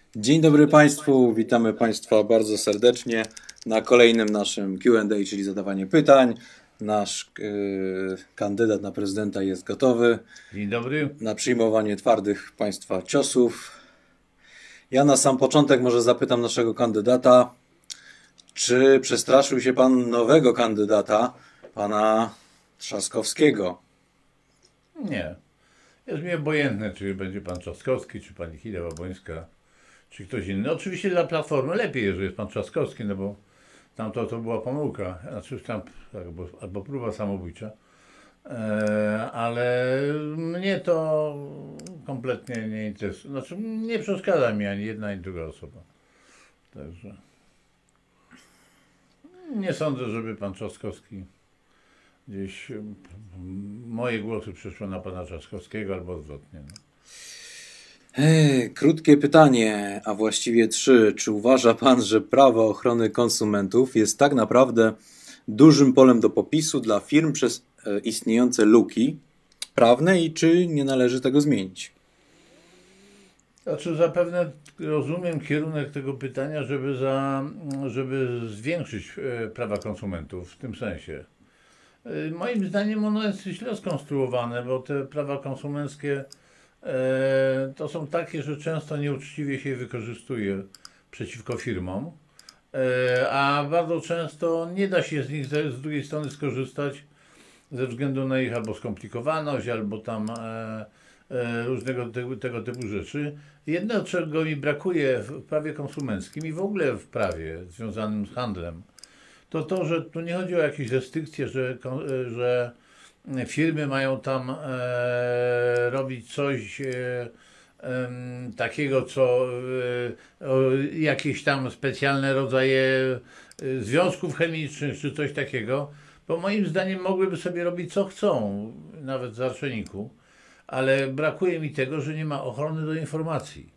Dzień dobry Państwu, witamy Państwa bardzo serdecznie na kolejnym naszym Q&A, czyli zadawanie pytań. Nasz kandydat na prezydenta jest gotowy. Dzień dobry. Na przyjmowanie twardych Państwa ciosów. Ja na sam początek może zapytam naszego kandydata, czy przestraszył się Pan nowego kandydata, Pana Trzaskowskiego? Nie. Jest mi obojętne, czy będzie pan Trzaskowski, czy pani Kidawa-Błońska, czy ktoś inny. Oczywiście dla Platformy lepiej, jeżeli jest pan Trzaskowski, no bo tam to była pomyłka, znaczy tam albo próba samobójcza. Ale mnie to kompletnie nie interesuje. Znaczy nie przeszkadza mi ani jedna, ani druga osoba. Także nie sądzę, żeby pan Trzaskowski gdzieś moje głosy przyszły na pana Trzaskowskiego albo odwrotnie. No. Krótkie pytanie, a właściwie trzy. Czy uważa Pan, że prawo ochrony konsumentów jest tak naprawdę dużym polem do popisu dla firm przez istniejące luki prawne i czy nie należy tego zmienić? Znaczy zapewne rozumiem kierunek tego pytania, żeby zwiększyć prawa konsumentów w tym sensie. Moim zdaniem ono jest źle skonstruowane, bo te prawa konsumenckie to są takie, że często nieuczciwie się je wykorzystuje przeciwko firmom, a bardzo często nie da się z nich z drugiej strony skorzystać ze względu na ich albo skomplikowaność, albo tam różnego tego typu rzeczy. Jedno, czego mi brakuje w prawie konsumenckim i w ogóle w prawie związanym z handlem, to, że tu nie chodzi o jakieś restrykcje, że firmy mają tam robić coś takiego, co jakieś tam specjalne rodzaje związków chemicznych, czy coś takiego, bo moim zdaniem mogłyby sobie robić co chcą, nawet z arseniku, ale brakuje mi tego, że nie ma ochrony do informacji.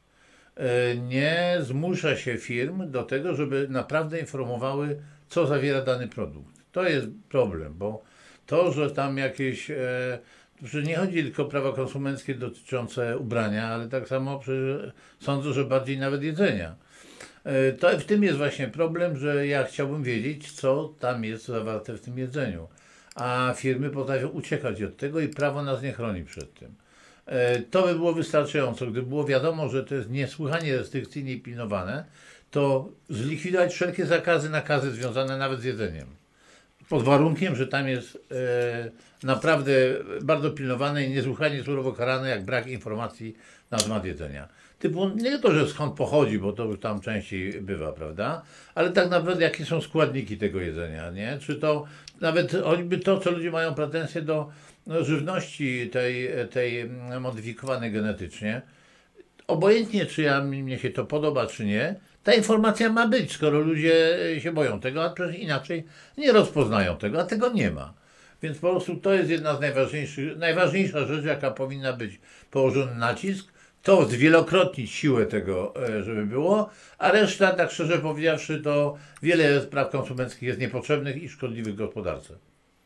Nie zmusza się firm do tego, żeby naprawdę informowały, co zawiera dany produkt. To jest problem, bo to, że tam jakieś, że nie chodzi tylko o prawa konsumenckie dotyczące ubrania, ale tak samo sądzę, że bardziej nawet jedzenia. To w tym jest właśnie problem, że ja chciałbym wiedzieć, co tam jest zawarte w tym jedzeniu. A firmy potrafią uciekać od tego i prawo nas nie chroni przed tym. To by było wystarczająco. Gdyby było wiadomo, że to jest niesłychanie restrykcyjnie i pilnowane, to zlikwidować wszelkie zakazy, nakazy związane nawet z jedzeniem. Pod warunkiem, że tam jest naprawdę bardzo pilnowane i niesłychanie surowo karane, jak brak informacji na temat jedzenia. Typu nie to, że skąd pochodzi, bo to już tam częściej bywa, prawda? Ale tak naprawdę jakie są składniki tego jedzenia, nie? Czy to nawet choćby to, co ludzie mają pretensje do żywności tej modyfikowanej genetycznie, obojętnie czy mnie się to podoba, czy nie, ta informacja ma być, skoro ludzie się boją tego, a przecież inaczej nie rozpoznają tego, a tego nie ma. Więc po prostu to jest jedna z najważniejsza rzecz, jaka powinna być położony nacisk, to zwielokrotnić siłę tego, żeby było, a reszta, tak szczerze powiedziawszy, to wiele spraw konsumenckich jest niepotrzebnych i szkodliwych gospodarce.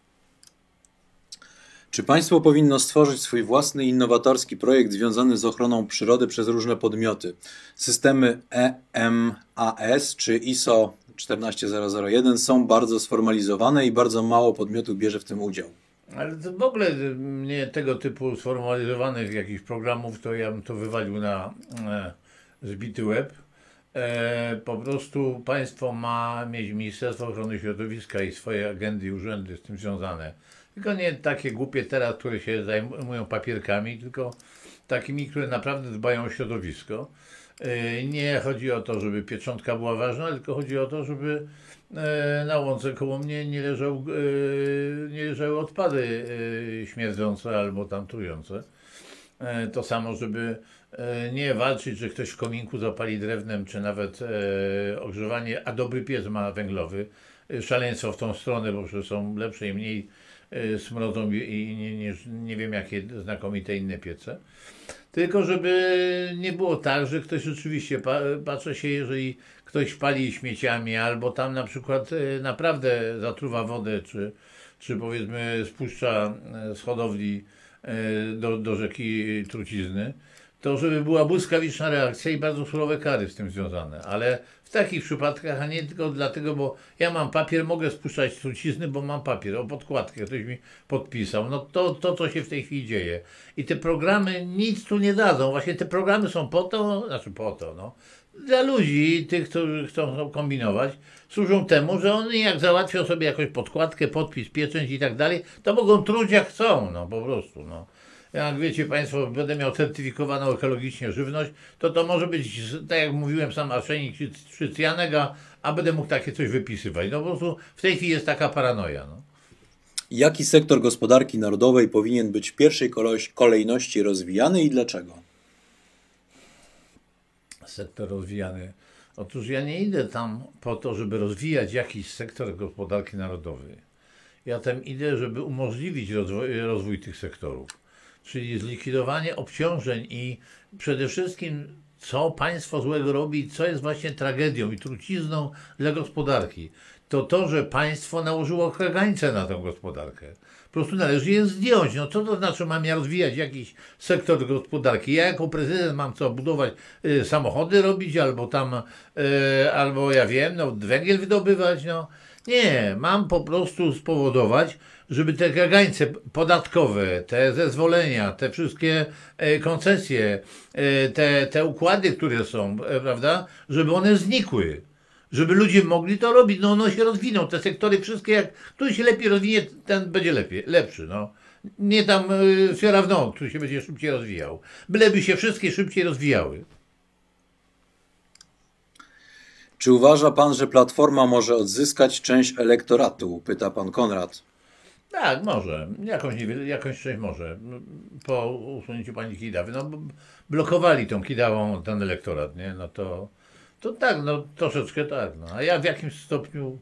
Czy państwo powinno stworzyć swój własny innowatorski projekt związany z ochroną przyrody przez różne podmioty? Systemy EMAS czy ISO 14001 są bardzo sformalizowane i bardzo mało podmiotów bierze w tym udział. Ale w ogóle mnie tego typu sformalizowanych jakichś programów, to ja bym to wywalił na zbity łeb. Po prostu państwo ma mieć Ministerstwo Ochrony Środowiska i swoje agendy i urzędy z tym związane. Tylko nie takie głupie teraz, które się zajmują papierkami, tylko takimi, które naprawdę dbają o środowisko. Nie chodzi o to, żeby pieczątka była ważna, tylko chodzi o to, żeby na łące koło mnie nie leżały odpady śmierdzące albo tam trujące. To samo, żeby nie walczyć, że ktoś w kominku zapali drewnem, czy nawet ogrzewanie, a dobry piec ma węglowy. Szaleństwo w tą stronę, bo że są lepsze i mniej smrodzą i nie wiem jakie znakomite inne piece. Tylko żeby nie było tak, że ktoś rzeczywiście, patrzę się, jeżeli ktoś pali śmieciami albo tam na przykład naprawdę zatruwa wodę, czy powiedzmy spuszcza z hodowli do rzeki trucizny, to żeby była błyskawiczna reakcja i bardzo surowe kary z tym związane. Ale w takich przypadkach, a nie tylko dlatego, bo ja mam papier, mogę spuszczać trucizny, bo mam papier, o podkładkę, ktoś mi podpisał. No to co się w tej chwili dzieje. I te programy nic tu nie dadzą. Właśnie te programy są po to, no, dla ludzi, tych, którzy chcą kombinować, służą temu, że oni jak załatwią sobie jakąś podkładkę, podpis, pieczęć i tak dalej, to mogą truć jak chcą, no po prostu, no. Jak wiecie Państwo, będę miał certyfikowaną ekologicznie żywność, to może być, tak jak mówiłem, sam arsenik czy cyjanek, a będę mógł takie coś wypisywać. No po prostu w tej chwili jest taka paranoja, no. Jaki sektor gospodarki narodowej powinien być w pierwszej kolejności rozwijany i dlaczego? Sektor rozwijany. Otóż ja nie idę tam po to, żeby rozwijać jakiś sektor gospodarki narodowej. Ja tam idę, żeby umożliwić rozwój tych sektorów. Czyli zlikwidowanie obciążeń i przede wszystkim co państwo złego robi, co jest właśnie tragedią i trucizną dla gospodarki. To, że państwo nałożyło kagańce na tę gospodarkę. Po prostu należy je zdjąć. No co to znaczy, mam ja rozwijać jakiś sektor gospodarki? Ja jako prezydent mam co, budować samochody robić, albo ja wiem, no węgiel wydobywać, no. Nie, mam po prostu spowodować, żeby te kagańce podatkowe, te zezwolenia, te wszystkie koncesje, te układy, które są, prawda, żeby one znikły. Żeby ludzie mogli to robić, no one się rozwiną, te sektory wszystkie, jak który się lepiej rozwinie, ten będzie lepszy, no. Nie tam Sierra, który się będzie szybciej rozwijał. Byleby się wszystkie szybciej rozwijały. Czy uważa Pan, że Platforma może odzyskać część elektoratu? Pyta Pan Konrad. Tak, może. Jakąś część może. Po usunięciu pani Kidawy. No, blokowali tą Kidawą ten elektorat, nie? No to tak, no troszeczkę tak. No. A ja w jakimś stopniu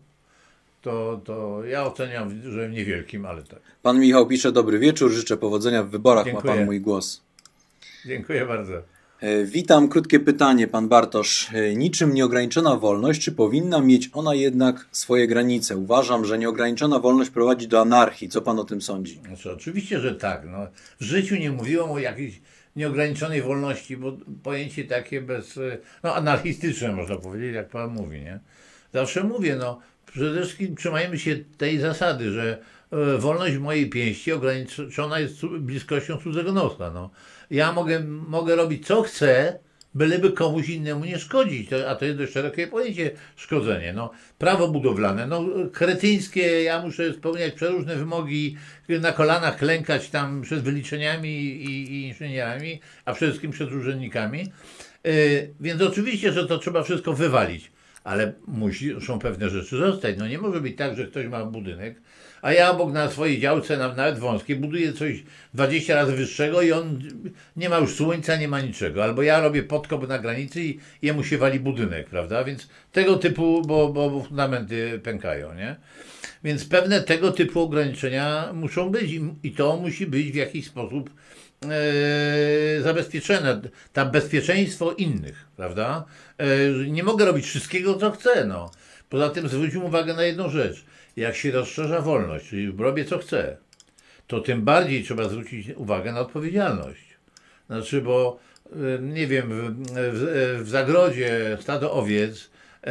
to ja oceniam, że niewielkim, ale tak. Pan Michał pisze: dobry wieczór, życzę powodzenia w wyborach. Dziękuję. Ma Pan mój głos. Dziękuję bardzo. Witam, krótkie pytanie, Pan Bartosz. Niczym nieograniczona wolność, czy powinna mieć ona jednak swoje granice? Uważam, że nieograniczona wolność prowadzi do anarchii. Co Pan o tym sądzi? Znaczy, oczywiście, że tak. No. W życiu nie mówiłem o jakiejś nieograniczonej wolności, bo pojęcie takie anarchistyczne można powiedzieć, jak Pan mówi, nie? Zawsze mówię, no, przede wszystkim trzymajmy się tej zasady, że wolność w mojej pięści ograniczona jest bliskością cudzego nosa, no. Ja mogę robić co chcę, byleby komuś innemu nie szkodzić, a to jest dość szerokie pojęcie szkodzenie. No, prawo budowlane, no kretyńskie, ja muszę spełniać przeróżne wymogi, na kolanach klękać tam przed wyliczeniami i inżynierami, a przede wszystkim przed urzędnikami. Więc oczywiście, że to trzeba wszystko wywalić, ale muszą pewne rzeczy zostać. No nie może być tak, że ktoś ma budynek, a ja obok na swojej działce, nawet wąskiej, buduję coś 20 razy wyższego i on nie ma już słońca, nie ma niczego. Albo ja robię podkop na granicy i jemu się wali budynek, prawda? Więc tego typu, bo fundamenty pękają, nie? Więc pewne tego typu ograniczenia muszą być i to musi być w jakiś sposób zabezpieczone, tam bezpieczeństwo innych, prawda? Nie mogę robić wszystkiego, co chcę, no. Poza tym zwróćmy uwagę na jedną rzecz. Jak się rozszerza wolność, czyli robię co chcę, to tym bardziej trzeba zwrócić uwagę na odpowiedzialność. Znaczy, bo nie wiem, w zagrodzie stado owiec,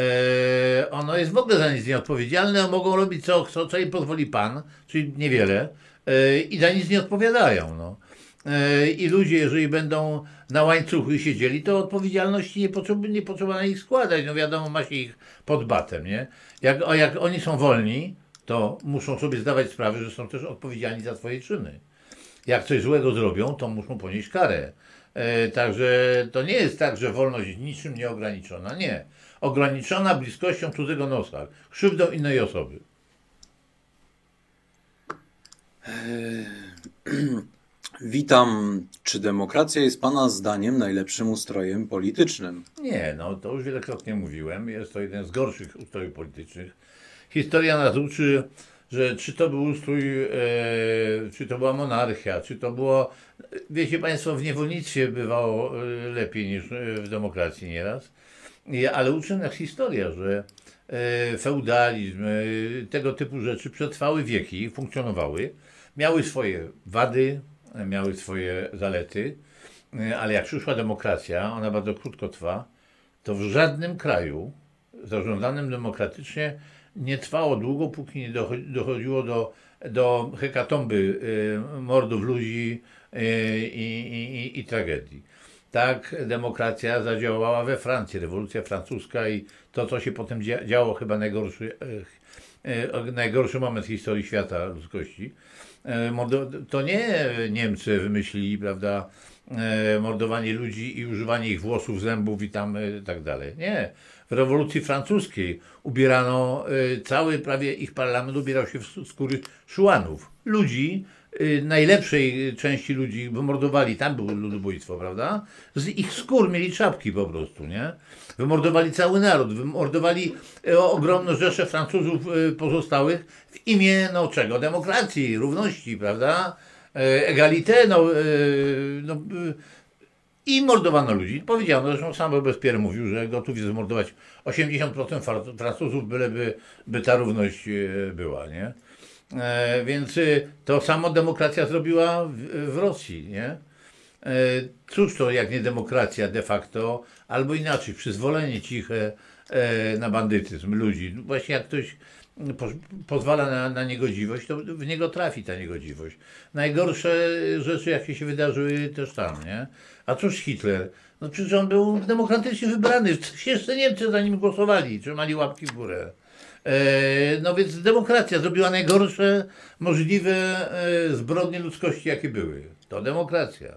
ono jest w ogóle za nic nieodpowiedzialne, mogą robić co im pozwoli Pan, czyli niewiele, i za nic nie odpowiadają. No. I ludzie, jeżeli będą na łańcuchu siedzieli, to odpowiedzialności nie potrzeba na nich składać. No wiadomo, ma się ich pod batem, nie? Jak oni są wolni, to muszą sobie zdawać sprawę, że są też odpowiedzialni za swoje czyny. Jak coś złego zrobią, to muszą ponieść karę. Także to nie jest tak, że wolność niczym nie ograniczona. Nie. Ograniczona bliskością cudzego nosa, krzywdą innej osoby. Witam. Czy demokracja jest Pana zdaniem najlepszym ustrojem politycznym? Nie, no to już wielokrotnie mówiłem. Jest to jeden z gorszych ustrojów politycznych. Historia nas uczy, że czy to był ustrój, czy to była monarchia, czy to było... Wiecie Państwo, w niewolnictwie bywało lepiej niż w demokracji nieraz. Ale uczy nas historia, że feudalizm, tego typu rzeczy przetrwały wieki, funkcjonowały, miały swoje wady, miały swoje zalety. Ale jak przyszła demokracja, ona bardzo krótko trwa, to w żadnym kraju zarządzanym demokratycznie nie trwało długo, póki nie dochodziło do hekatomby mordów ludzi i tragedii. Tak demokracja zadziałała we Francji, rewolucja francuska i to, co się potem działo, chyba najgorszy moment w historii świata ludzkości. To nie Niemcy wymyślili, prawda, mordowanie ludzi i używanie ich włosów, zębów i tam tak dalej. Nie. W rewolucji francuskiej ubierano, cały prawie ich parlament ubierał się w skóry szuanów. Ludzi, najlepszej części ludzi wymordowali, tam było ludobójstwo, prawda? Z ich skór mieli czapki po prostu, nie? Wymordowali cały naród, wymordowali ogromną rzeszę Francuzów pozostałych w imię, no czego? Demokracji, równości, prawda? Egalité, i mordowano ludzi. Powiedziano, zresztą sam Robespierre mówił, że gotów jest zamordować 80% Francuzów, byleby ta równość była, nie? Więc to samo demokracja zrobiła w Rosji, nie? Cóż to jak nie demokracja de facto, albo inaczej, przyzwolenie ciche na bandytyzm ludzi. Właśnie jak ktoś pozwala na niegodziwość, to w niego trafi ta niegodziwość. Najgorsze rzeczy, jakie się wydarzyły też tam, nie? A cóż Hitler? No przecież on był demokratycznie wybrany. Jeszcze Niemcy za nim głosowali, trzymali łapki w górę. No więc demokracja zrobiła najgorsze możliwe zbrodnie ludzkości, jakie były. To demokracja.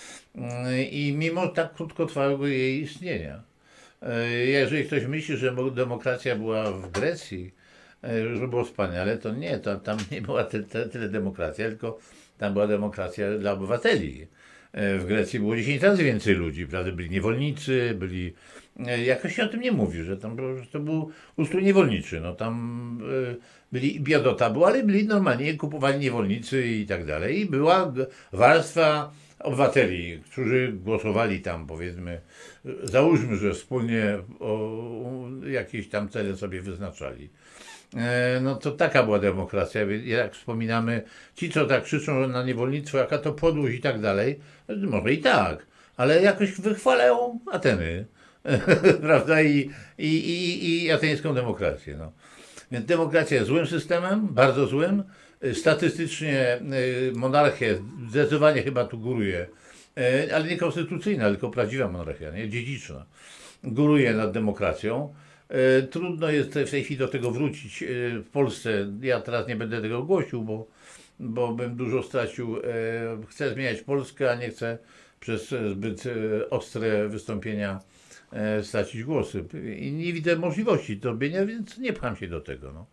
I mimo tak krótkotrwałego jej istnienia. Jeżeli ktoś myśli, że demokracja była w Grecji, że było wspaniale, to nie, tam nie była tyle demokracja, tylko tam była demokracja dla obywateli. W Grecji było 10 razy więcej ludzi, prawda? Byli niewolnicy, jakoś się o tym nie mówi, że to był ustrój niewolniczy. No tam byli, biedota była, ale byli normalnie, kupowali niewolnicy i tak dalej. I była warstwa obywateli, którzy głosowali tam, powiedzmy, załóżmy, że wspólnie jakieś tam cele sobie wyznaczali. No to taka była demokracja. Jak wspominamy, ci co tak krzyczą na niewolnictwo, jaka to podłość i tak dalej, może i tak, ale jakoś wychwalają Ateny, prawda, i ateńską demokrację. No. Więc demokracja jest złym systemem, bardzo złym. Statystycznie monarchia zdecydowanie chyba tu góruje, ale nie konstytucyjna, tylko prawdziwa monarchia, nie? Dziedziczna. Góruje nad demokracją. Trudno jest w tej chwili do tego wrócić w Polsce. Ja teraz nie będę tego głosił, bo bym dużo stracił. Chcę zmieniać Polskę, a nie chcę przez zbyt ostre wystąpienia stracić głosy. I nie widzę możliwości do robienia, więc nie pcham się do tego. No.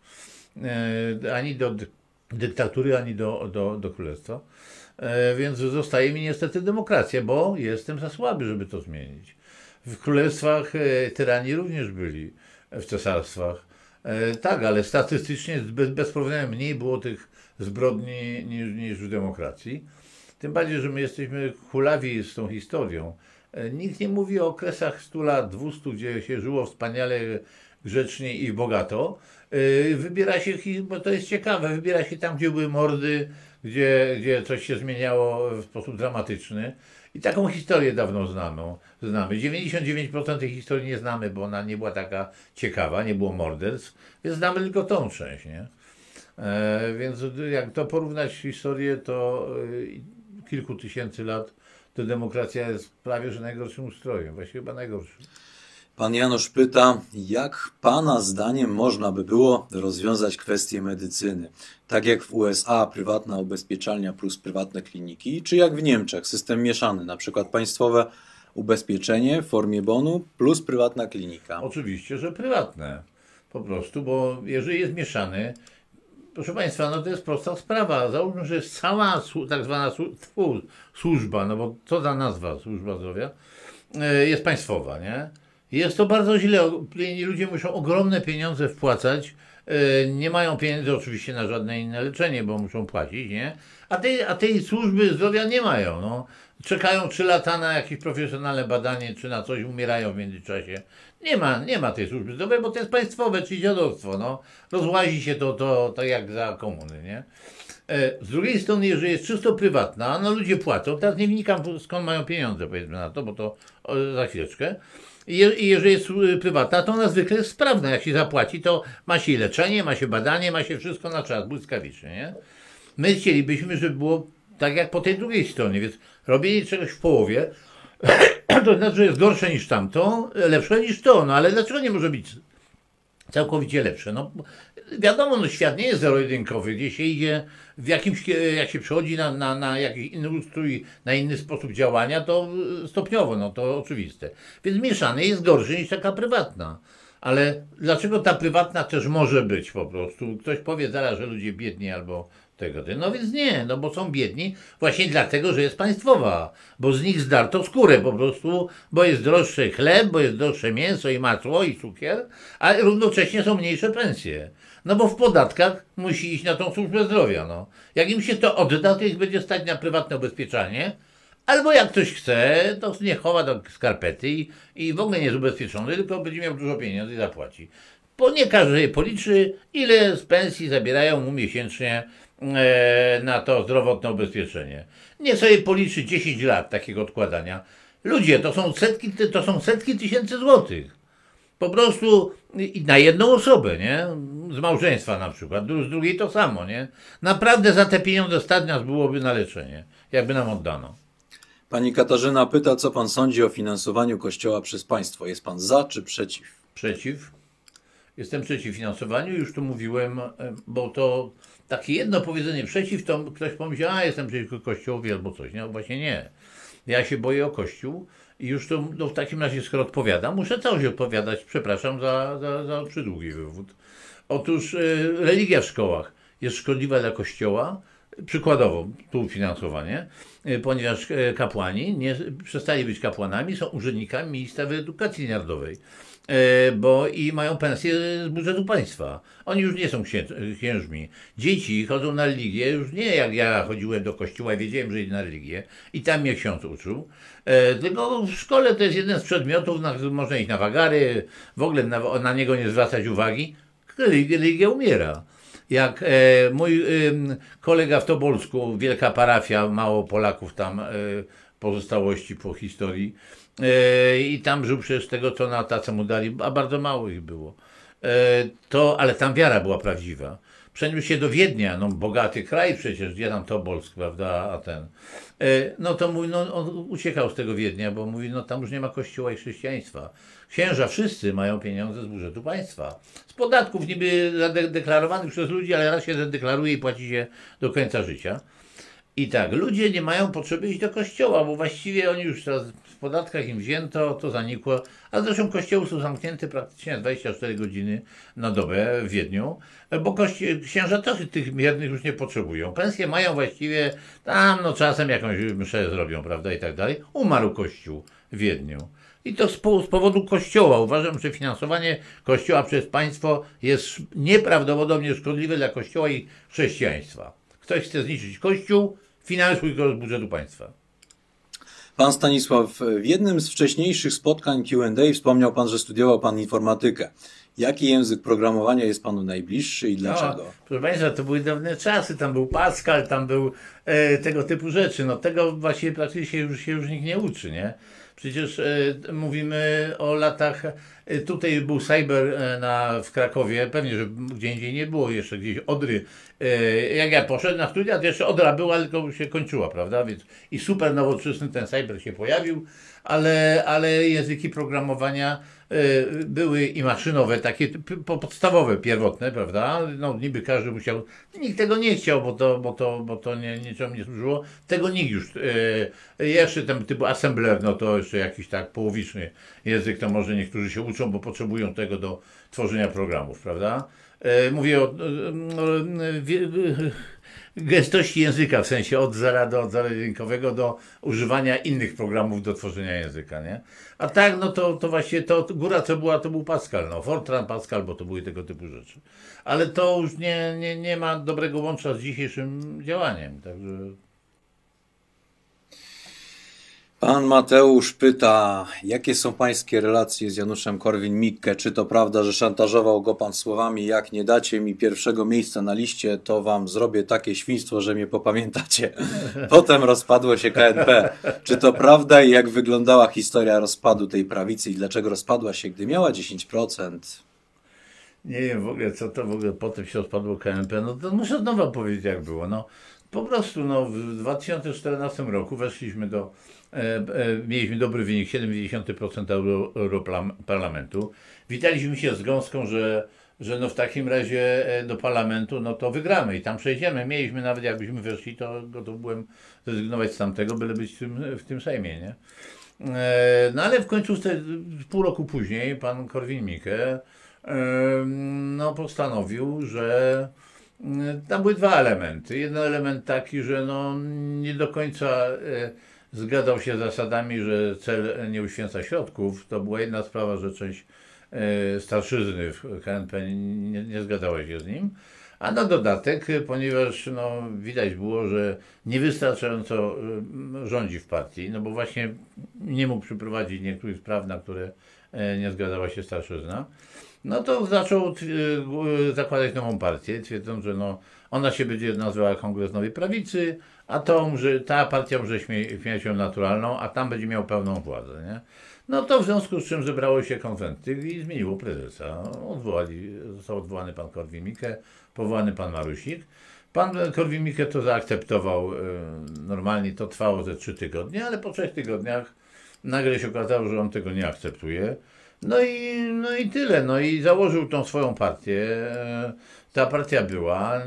Ani do dyktatury, ani do królestwa. Więc zostaje mi niestety demokracja, bo jestem za słaby, żeby to zmienić. W królestwach tyrani również byli, w cesarstwach. Tak, ale statystycznie bez problemu mniej było tych zbrodni niż w demokracji. Tym bardziej, że my jesteśmy hulawi z tą historią. Nikt nie mówi o okresach 100 lat, 200, gdzie się żyło wspaniale, grzecznie i bogato. Wybiera się, bo to jest ciekawe, wybiera się tam, gdzie były mordy, gdzie coś się zmieniało w sposób dramatyczny. I taką historię dawno znamy. 99% tej historii nie znamy, bo ona nie była taka ciekawa, nie było morderstw, więc znamy tylko tą część, nie? Więc jak to porównać historię, to kilku tysięcy lat, to demokracja jest prawie że najgorszym ustrojem, właściwie chyba najgorszym. Pan Janusz pyta, jak Pana zdaniem można by było rozwiązać kwestię medycyny? Tak jak w USA prywatna ubezpieczalnia plus prywatne kliniki, czy jak w Niemczech system mieszany, na przykład państwowe ubezpieczenie w formie bonu plus prywatna klinika? Oczywiście, że prywatne. Po prostu, bo jeżeli jest mieszany, proszę Państwa, no to jest prosta sprawa. Załóżmy, że jest cała tak zwana służba, no bo co za nazwa służba zdrowia, jest państwowa, nie? Jest to bardzo źle. Ludzie muszą ogromne pieniądze wpłacać. Nie mają pieniędzy oczywiście na żadne inne leczenie, bo muszą płacić, nie? A tej służby zdrowia nie mają. No. Czekają 3 lata na jakieś profesjonalne badanie, czy na coś, umierają w międzyczasie. Nie ma tej służby zdrowia, bo to jest państwowe, czyli dziadostwo. No. Rozłazi się to jak za komuny, nie? Z drugiej strony, jeżeli jest czysto prywatna, no ludzie płacą, teraz nie wnikam skąd mają pieniądze, powiedzmy na to, bo to za chwileczkę. I jeżeli jest prywatna, to ona zwykle jest sprawna. Jak się zapłaci, to ma się leczenie, ma się badanie, ma się wszystko na czas, błyskawicznie, nie? My chcielibyśmy, żeby było tak jak po tej drugiej stronie, więc robienie czegoś w połowie, to znaczy, że jest gorsze niż tamto, lepsze niż to, no ale dlaczego nie może być całkowicie lepsze? No wiadomo, no świat nie jest zero-jedynkowy, gdzie się idzie w jakimś, jak się przechodzi na jakiś inny ustrój, na inny sposób działania, to stopniowo, no to oczywiste. Więc mieszany jest gorszy niż taka prywatna. Ale dlaczego ta prywatna też może być po prostu? Ktoś powie zaraz, że ludzie biedni albo tego. No więc nie, no bo są biedni właśnie dlatego, że jest państwowa, bo z nich zdarto skórę po prostu, bo jest droższy chleb, bo jest droższe mięso i masło i cukier, a równocześnie są mniejsze pensje. No bo w podatkach musi iść na tą służbę zdrowia, no. Jak im się to odda, to ich będzie stać na prywatne ubezpieczenie, albo jak ktoś chce, to nie chowa do skarpety i w ogóle nie jest ubezpieczony, tylko będzie miał dużo pieniędzy i zapłaci. Bo nie każdy je policzy, ile z pensji zabierają mu miesięcznie na to zdrowotne ubezpieczenie. Niech sobie policzy 10 lat takiego odkładania. Ludzie, to są setki tysięcy złotych. Po prostu na jedną osobę, nie? Z małżeństwa na przykład, z drugiej to samo, nie? Naprawdę za te pieniądze stać nas byłoby na leczenie, jakby nam oddano. Pani Katarzyna pyta, co pan sądzi o finansowaniu Kościoła przez państwo. Jest pan za czy przeciw? Przeciw. Jestem przeciw finansowaniu, już tu mówiłem, bo to takie jedno powiedzenie przeciw, to ktoś pomyśli, a jestem przeciwko Kościołowi albo coś. Nie, właśnie nie. Ja się boję o Kościół i już to no w takim razie, skoro odpowiadam, muszę całość odpowiadać, przepraszam za przydługi wywód. Otóż religia w szkołach jest szkodliwa dla Kościoła, przykładowo tu finansowanie, ponieważ kapłani przestali być kapłanami, są urzędnikami Ministerstwa Edukacji Narodowej. Bo i mają pensję z budżetu państwa. Oni już nie są księżmi. Dzieci chodzą na religię, już nie jak ja chodziłem do kościoła i wiedziałem, że idę na religię i tam mnie ksiądz uczył, tylko w szkole to jest jeden z przedmiotów, można iść na wagary, w ogóle na niego nie zwracać uwagi. Religia umiera. Jak mój kolega w Tobolsku, wielka parafia, mało Polaków tam, pozostałości po historii, i tam żył przecież tego, co na tacę mu dali, a bardzo mało ich było. Ale tam wiara była prawdziwa. Przeniósł się do Wiednia, no bogaty kraj przecież, gdzie tam Tobolsk, prawda, a ten. No to mówi, no on uciekał z tego Wiednia, bo mówi, no tam już nie ma kościoła i chrześcijaństwa. Księża wszyscy mają pieniądze z budżetu państwa. Z podatków niby deklarowanych przez ludzi, ale raz się zadeklaruje i płaci się do końca życia. I tak, ludzie nie mają potrzeby iść do kościoła, bo właściwie oni już teraz w podatkach im wzięto, to zanikło, a zresztą kościoły są zamknięte praktycznie 24 godziny na dobę w Wiedniu, bo księża też tych miernych już nie potrzebują. Pensje mają właściwie tam, no czasem jakąś mszę zrobią, prawda, i tak dalej. Umarł kościół w Wiedniu. I to z powodu kościoła. Uważam, że finansowanie kościoła przez państwo jest nieprawdopodobnie szkodliwe dla kościoła i chrześcijaństwa. Ktoś chce zniszczyć kościół, finansuj go z budżetu państwa. Pan Stanisław, w jednym z wcześniejszych spotkań Q&A wspomniał pan, że studiował pan informatykę. Jaki język programowania jest panu najbliższy i dlaczego? No, proszę państwa, to były dawne czasy, tam był Pascal, tam był tego typu rzeczy. No tego właściwie praktycznie już nikt nie uczy, nie? Przecież mówimy o latach, tutaj był cyber w Krakowie, pewnie, że gdzie indziej nie było jeszcze, gdzieś Odry. Jak ja poszedłem na studia, to jeszcze Odra była, tylko się kończyła, prawda? Więc i super nowoczesny ten cyber się pojawił, ale języki programowania były i maszynowe, takie podstawowe, pierwotne, prawda? No niby każdy musiał, nikt tego nie chciał, bo to niczemu nie służyło. Tego nikt już, jeszcze ten typu assembler, no to jeszcze jakiś tak połowiczny język, to może niektórzy się uczą, bo potrzebują tego do tworzenia programów, prawda? Mówię o gęstości języka, w sensie od zera rynkowego do używania innych programów do tworzenia języka, nie? A tak, no to właśnie to góra co była, to był Pascal, no Fortran, Pascal, bo to były tego typu rzeczy. Ale to już nie ma dobrego łącza z dzisiejszym działaniem, także... Pan Mateusz pyta, jakie są pańskie relacje z Januszem Korwin-Mikke? Czy to prawda, że szantażował go pan słowami, jak nie dacie mi pierwszego miejsca na liście, to wam zrobię takie świństwo, że mnie popamiętacie. Potem rozpadło się KNP. Czy to prawda i jak wyglądała historia rozpadu tej prawicy i dlaczego rozpadła się, gdy miała 10%? Nie wiem w ogóle, co to w ogóle potem się rozpadło KNP. No to muszę znowu powiedzieć, jak było. No, po prostu w 2014 roku weszliśmy mieliśmy dobry wynik, 0,7% Europarlamentu. Witaliśmy się z gąską, że no w takim razie do parlamentu no to wygramy i tam przejdziemy. Mieliśmy nawet, jakbyśmy weszli, to gotów byłem zrezygnować z tamtego, byle być w tym Sejmie, nie? No ale w końcu pół roku później pan Korwin-Mikke no postanowił, że tam były dwa elementy. Jeden element taki, że no nie do końca zgadzał się z zasadami, że cel nie uświęca środków. To była jedna sprawa, że część starszyzny w KNP nie zgadzała się z nim. A na dodatek, ponieważ no, widać było, że niewystarczająco rządzi w partii, no bo właśnie nie mógł przyprowadzić niektórych spraw, na które nie zgadzała się starszyzna, no to zaczął zakładać nową partię, twierdząc, że no, ona się będzie nazywała Kongres Nowej Prawicy, a że ta partia może śmiercią naturalną, a tam będzie miał pełną władzę. Nie? No to w związku z czym zebrało się konwenty i zmieniło prezesa. Został odwołany pan Korwin-Mikke, powołany pan Marusik. Pan Korwin-Mikke to zaakceptował normalnie, to trwało ze 3 tygodnie, ale po 3 tygodniach nagle się okazało, że on tego nie akceptuje. No i tyle. No i założył tą swoją partię. Ta partia była.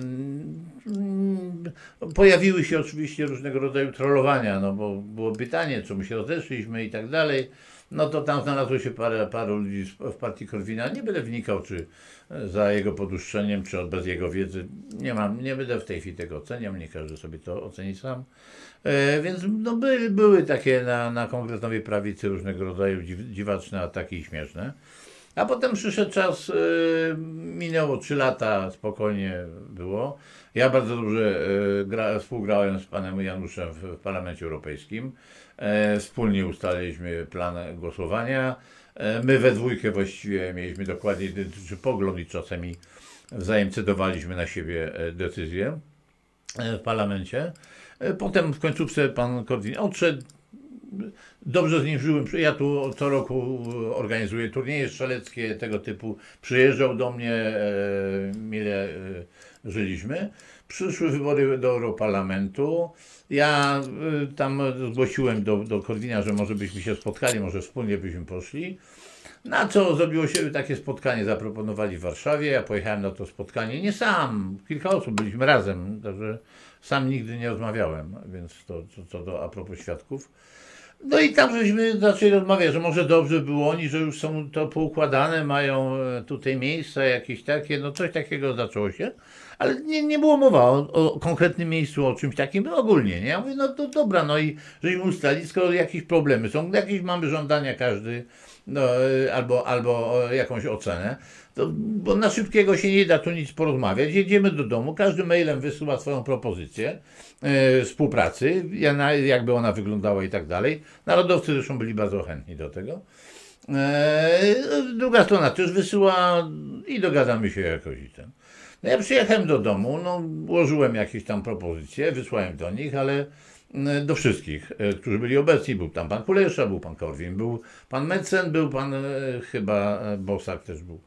Pojawiły się oczywiście różnego rodzaju trollowania, no bo było pytanie, co my się rozeszliśmy i tak dalej. No to tam znalazło się paru ludzi w partii Korwina. Nie będę wnikał, czy za jego poduszczeniem, czy bez jego wiedzy. Nie będę w tej chwili tego oceniał, nie każdy sobie to oceni sam. Więc no, były takie na Kongres Nowej Prawicy różnego rodzaju dziwaczne ataki i śmieszne. A potem przyszedł czas, minęło 3 lata, spokojnie było. Ja bardzo dobrze współgrałem z panem Januszem w Parlamencie Europejskim. Wspólnie ustaliliśmy plan głosowania. My we dwójkę właściwie mieliśmy dokładnie identyczny pogląd i czasami wzajem cedowaliśmy na siebie decyzje w parlamencie. Potem w końcówce pan Korwin odszedł. Dobrze z nim żyłem. Ja tu co roku organizuję turnieje strzeleckie tego typu. Przyjeżdżał do mnie, mile żyliśmy. Przyszły wybory do Europarlamentu. Ja tam zgłosiłem do Korwina, że może byśmy się spotkali, może wspólnie byśmy poszli. Na co zrobiło się takie spotkanie, zaproponowali w Warszawie. Ja pojechałem na to spotkanie, nie sam, kilka osób, byliśmy razem, także sam nigdy nie rozmawiałem, więc to a propos świadków. No i tam żeśmy zaczęli rozmawiać, że może dobrze było oni, że już są to poukładane, mają tutaj miejsca jakieś takie, no coś takiego zaczęło się, ale nie było mowa o konkretnym miejscu, o czymś takim, ogólnie, nie? Ja mówię, no to dobra, no i żeśmy ustalili, skoro jakieś problemy są, jakieś mamy żądania każdy, no, albo jakąś ocenę, bo na szybkiego się nie da tu nic porozmawiać, jedziemy do domu, każdy mailem wysyła swoją propozycję współpracy, jakby ona wyglądała i tak dalej. Narodowcy zresztą byli bardzo chętni do tego. Druga strona też wysyła i dogadamy się jakoś i ten. No ja przyjechałem do domu, no ułożyłem jakieś tam propozycje, wysłałem do nich, ale do wszystkich, którzy byli obecni. Był tam pan Kulesza, był pan Korwin, był pan Metzen, był pan chyba Bosak też był.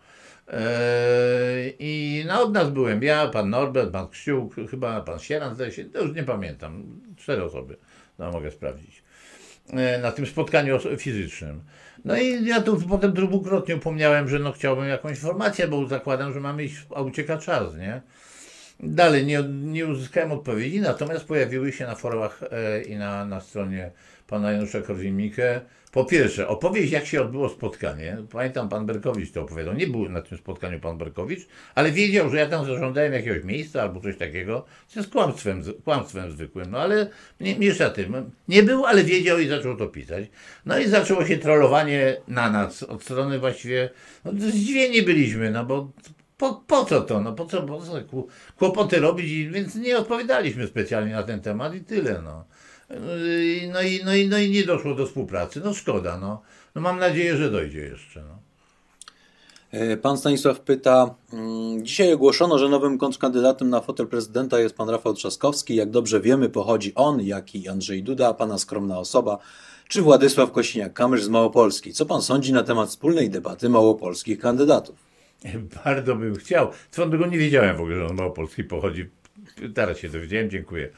I od nas byłem ja, pan Norbert, pan Kściuk, chyba pan Sieran, zdaje się, to już nie pamiętam, 4 osoby, no mogę sprawdzić, na tym spotkaniu fizycznym. No i ja tu potem dwukrotnie upomniałem, że no chciałbym jakąś informację, bo zakładam, że mamy iść, a ucieka czas, nie? Dalej nie uzyskałem odpowiedzi, natomiast pojawiły się na forach i na stronie pana Janusza Korwin-Mikke. Po pierwsze, opowieść, jak się odbyło spotkanie. Pamiętam, pan Berkowicz to opowiadał. Nie był na tym spotkaniu pan Berkowicz, ale wiedział, że ja tam zażądałem jakiegoś miejsca albo coś takiego. To jest kłamstwem zwykłym. No ale mniejsza tym. Nie był, ale wiedział i zaczął to pisać. No i zaczęło się trollowanie na nas od strony właściwie. No, zdziwieni byliśmy, no bo po co to? No po co kłopoty robić? Więc nie odpowiadaliśmy specjalnie na ten temat i tyle. No. No i nie doszło do współpracy. No szkoda, no. No mam nadzieję, że dojdzie jeszcze, no. Pan Stanisław pyta, dzisiaj ogłoszono, że nowym kontrkandydatem na fotel prezydenta jest pan Rafał Trzaskowski. Jak dobrze wiemy, pochodzi on, jak i Andrzej Duda, pana skromna osoba, czy Władysław Kosiniak-Kamysz z Małopolski. Co pan sądzi na temat wspólnej debaty małopolskich kandydatów? Bardzo bym chciał. Co tego nie wiedziałem w ogóle, że on z Małopolski pochodzi. Teraz się dowiedziałem, dziękuję.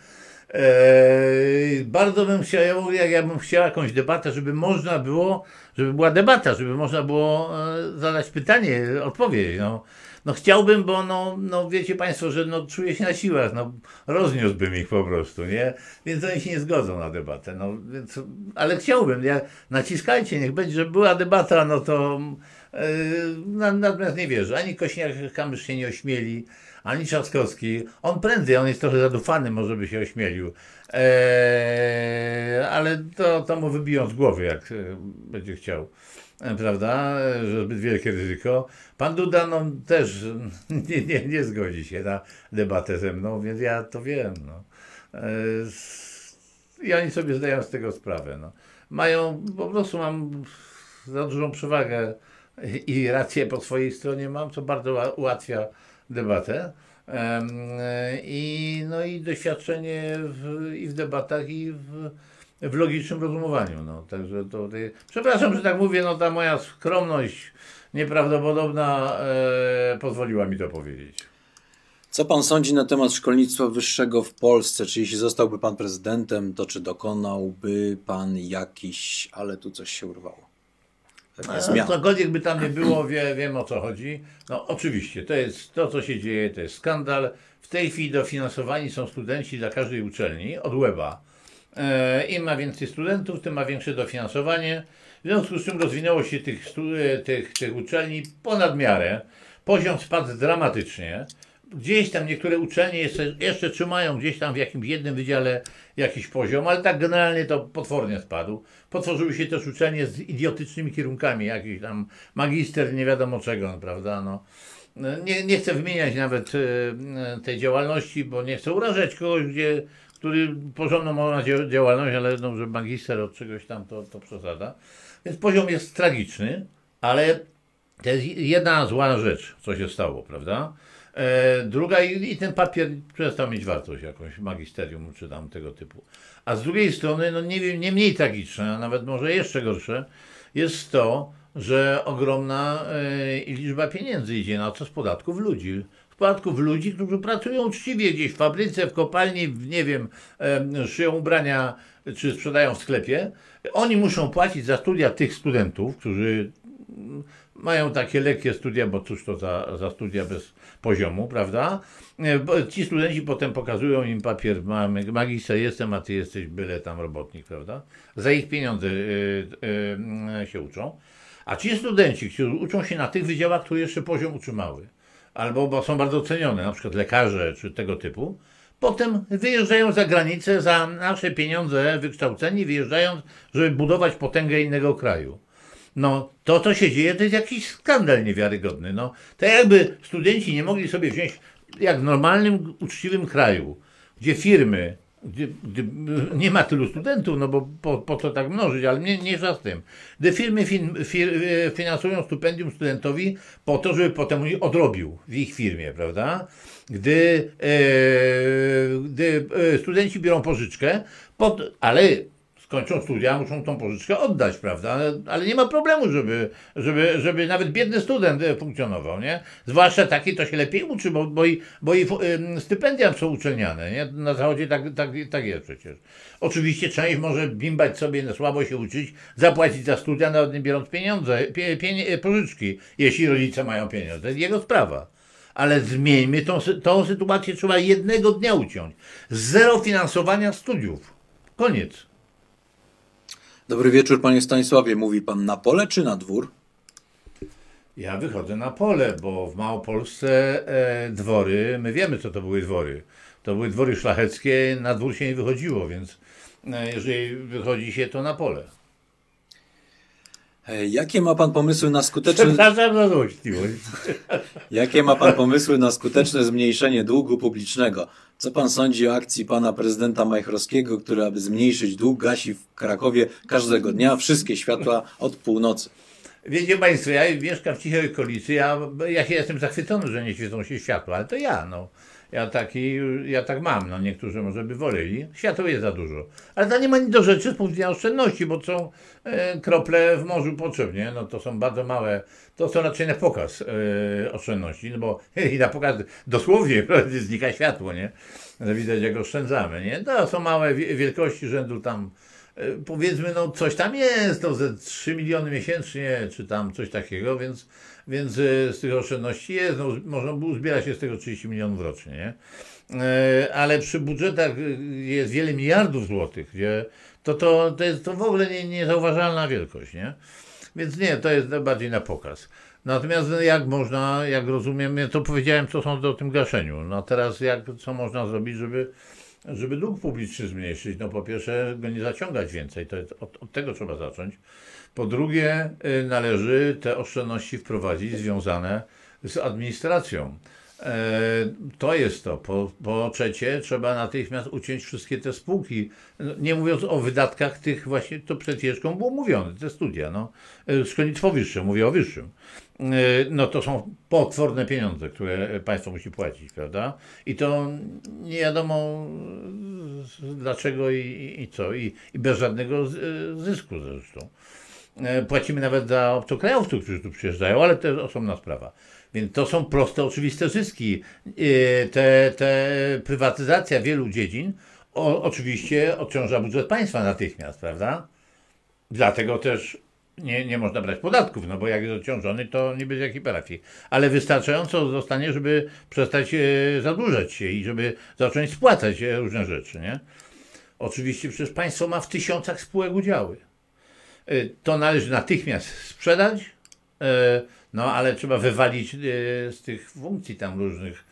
Bardzo bym chciał, jak ja bym chciał jakąś debatę, żeby można było, żeby była debata, żeby można było zadać pytanie, odpowiedź. No chciałbym, bo no wiecie Państwo, że no czuję się na siłach, no rozniósłbym ich po prostu, nie? Więc oni się nie zgodzą na debatę, no więc, ale chciałbym, naciskajcie, niech będzie, żeby była debata, no to natomiast nie wierzę, ani Kosiniak-Kamysz się nie ośmieli, ani Trzaskowski, on prędzej, on jest trochę zadufany, może by się ośmielił, ale to mu wybiją z głowy, jak będzie chciał, prawda, że zbyt wielkie ryzyko. Pan Duda no, też nie zgodzi się na debatę ze mną, więc ja to wiem. No. I oni sobie zdają z tego sprawę. No. Po prostu mam za dużą przewagę i rację po swojej stronie mam, co bardzo ułatwia debatę. I doświadczenie i w debatach, i w logicznym rozumowaniu. No. Także przepraszam, że tak mówię, no ta moja skromność nieprawdopodobna pozwoliła mi to powiedzieć. Co pan sądzi na temat szkolnictwa wyższego w Polsce? Czy jeśli zostałby pan prezydentem, to czy dokonałby pan jakiś, ale tu coś się urwało. Cokolwiek by tam nie było, wiem o co chodzi. No oczywiście, to co się dzieje, to jest skandal. W tej chwili dofinansowani są studenci dla każdej uczelni od łeba. Im ma więcej studentów, tym ma większe dofinansowanie. W związku z czym rozwinęło się tych uczelni ponad miarę. Poziom spadł dramatycznie. Gdzieś tam niektóre uczelnie jeszcze trzymają gdzieś tam w jakimś jednym wydziale jakiś poziom, ale tak generalnie to potwornie spadł. Potworzyły się też uczelnie z idiotycznymi kierunkami, jakiś tam magister nie wiadomo czego, prawda, no. Nie chcę wymieniać nawet tej działalności, bo nie chcę urażać kogoś, który porządną ma działalność, ale no, że magister od czegoś tam to przesada. Więc poziom jest tragiczny, ale to jest jedna zła rzecz, co się stało, prawda? Druga i ten papier przestał mieć wartość jakąś, magisterium czy tam tego typu. A z drugiej strony, no nie wiem, nie mniej tragiczne, a nawet może jeszcze gorsze, jest to, że ogromna liczba pieniędzy idzie na to z podatków ludzi. Z podatków ludzi, którzy pracują uczciwie gdzieś w fabryce, w kopalni, nie wiem, szyją ubrania czy sprzedają w sklepie. Oni muszą płacić za studia tych studentów, którzy mają takie lekkie studia, bo cóż to za studia bez poziomu, prawda? Ci studenci potem pokazują im papier, magister jestem, a ty jesteś byle tam robotnik, prawda? Za ich pieniądze się uczą. A ci studenci, którzy uczą się na tych wydziałach, które jeszcze poziom utrzymały, albo bo są bardzo cenione, na przykład lekarze czy tego typu, potem wyjeżdżają za granicę za nasze pieniądze, wykształceni, wyjeżdżając, żeby budować potęgę innego kraju. No, to co się dzieje, to jest jakiś skandal niewiarygodny. No, to jakby studenci nie mogli sobie wziąć, jak w normalnym, uczciwym kraju, gdzie firmy, gdzie nie ma tylu studentów, no bo po co tak mnożyć, ale nie z tym. Gdy firmy finansują stypendium studentowi po to, żeby potem odrobił w ich firmie, prawda? Gdy studenci biorą pożyczkę, ale skończą studia, muszą tą pożyczkę oddać, prawda? Ale nie ma problemu, żeby nawet biedny student funkcjonował, nie? Zwłaszcza taki, to się lepiej uczy, bo i stypendia są uczelniane, nie? Na zachodzie tak jest przecież. Oczywiście część może bimbać sobie, słabo się uczyć, zapłacić za studia, nawet nie biorąc pożyczki, jeśli rodzice mają pieniądze. To jest jego sprawa. Ale zmieńmy tą sytuację, trzeba jednego dnia uciąć. Zero finansowania studiów. Koniec. Dobry wieczór, panie Stanisławie. Mówi pan na pole czy na dwór? Ja wychodzę na pole, bo w Małopolsce dwory, my wiemy co to były dwory. To były dwory szlacheckie, na dwór się nie wychodziło, więc jeżeli wychodzi się, to na pole. Jakie ma pan pomysły na skuteczne... Przepraszam za złośliwość. Jakie ma pan pomysły na skuteczne zmniejszenie długu publicznego? Co pan sądzi o akcji pana prezydenta Majchrowskiego, który, aby zmniejszyć dług, gasi w Krakowie każdego dnia wszystkie światła od północy? Wiecie państwo, ja mieszkam w cichej okolicy, ja się jestem zachwycony, że nie świecą się światła, ale to ja, no. Ja tak mam, no niektórzy może by woleli. Światło jest za dużo. Ale to nie ma nic do rzeczy z punktu widzenia oszczędności, bo są krople w morzu potrzeb, nie? No to są bardzo małe, to są raczej na pokaz oszczędności, no bo i na pokaz dosłownie znika światło, nie? Widać jak oszczędzamy, nie? To są małe wielkości rzędu tam, powiedzmy, no coś tam jest, to ze 3 miliony miesięcznie, czy tam coś takiego, więc z tych oszczędności jest, no, można by uzbierać się z tego 30 milionów rocznie, nie? Ale przy budżetach jest wiele miliardów złotych, gdzie to jest to w ogóle niezauważalna wielkość, nie? Więc nie, to jest bardziej na pokaz. Natomiast jak rozumiem, ja to powiedziałem, co sądzę o tym gaszeniu. No teraz co można zrobić, żeby dług publiczny zmniejszyć? No po pierwsze go nie zaciągać więcej, to jest, od tego trzeba zacząć. Po drugie należy te oszczędności wprowadzić związane z administracją. To jest to. Po trzecie trzeba natychmiast uciąć wszystkie te spółki. Nie mówiąc o wydatkach tych właśnie, to przed chwileczką było mówione, te studia. No. Szkolnictwo wyższe, mówię o wyższym. No to są potworne pieniądze, które państwo musi płacić, prawda? I to nie wiadomo dlaczego i co. I bez żadnego zysku zresztą. Płacimy nawet za obcokrajowców, którzy tu przyjeżdżają, ale to jest osobna sprawa. Więc to są proste, oczywiste zyski. Prywatyzacja wielu dziedzin oczywiście odciąża budżet państwa natychmiast, prawda? Dlatego też nie można brać podatków, no bo jak jest odciążony, to nie będzie jakiej parafii. Ale wystarczająco zostanie, żeby przestać zadłużać się i żeby zacząć spłacać różne rzeczy, nie? Oczywiście przecież państwo ma w tysiącach spółek udziały. To należy natychmiast sprzedać, no ale trzeba wywalić z tych funkcji tam różnych,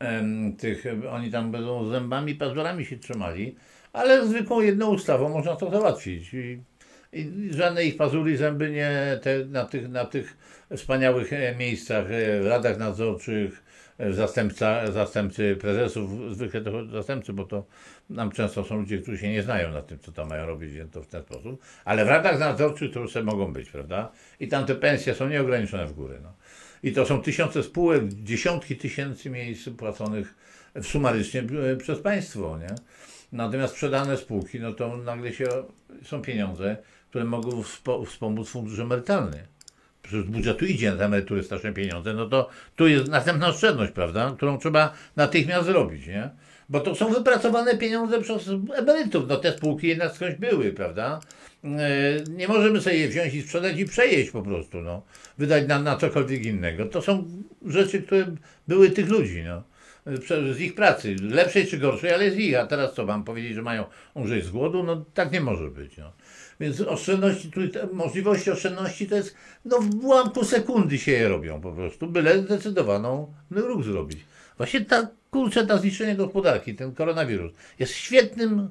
oni tam będą zębami, pazurami się trzymali, ale zwykłą jedną ustawą można to załatwić. I żadne ich pazury, zęby nie na tych wspaniałych miejscach, w radach nadzorczych, zastępcy prezesów, zwykle to zastępcy, bo to nam często są ludzie, którzy się nie znają na tym, co tam mają robić, więc to w ten sposób. Ale w radach nadzorczych to już sobie mogą być, prawda? I tam te pensje są nieograniczone w górę. No. I to są tysiące spółek, dziesiątki tysięcy miejsc płaconych sumarycznie przez państwo, nie? Natomiast sprzedane spółki, no to nagle są pieniądze, które mogą wspomóc fundusz emerytalny. Przecież z budżetu idzie na te emerytury straszne pieniądze, no to tu jest następna oszczędność, prawda, którą trzeba natychmiast zrobić, nie? Bo to są wypracowane pieniądze przez emerytów, no te spółki jednak skądś były, prawda? Nie możemy sobie je wziąć i sprzedać i przejeść po prostu, no. Wydać na cokolwiek innego. To są rzeczy, które były tych ludzi, no. Z ich pracy, lepszej czy gorszej, ale z ich, a teraz co, mam powiedzieć, że mają umrzeć z głodu? No tak nie może być, no. Więc oszczędności, możliwości oszczędności to jest, no w ułamku sekundy się je robią po prostu, byle zdecydowaną ruch zrobić. Właśnie ta zniszczenie gospodarki, ten koronawirus jest świetnym,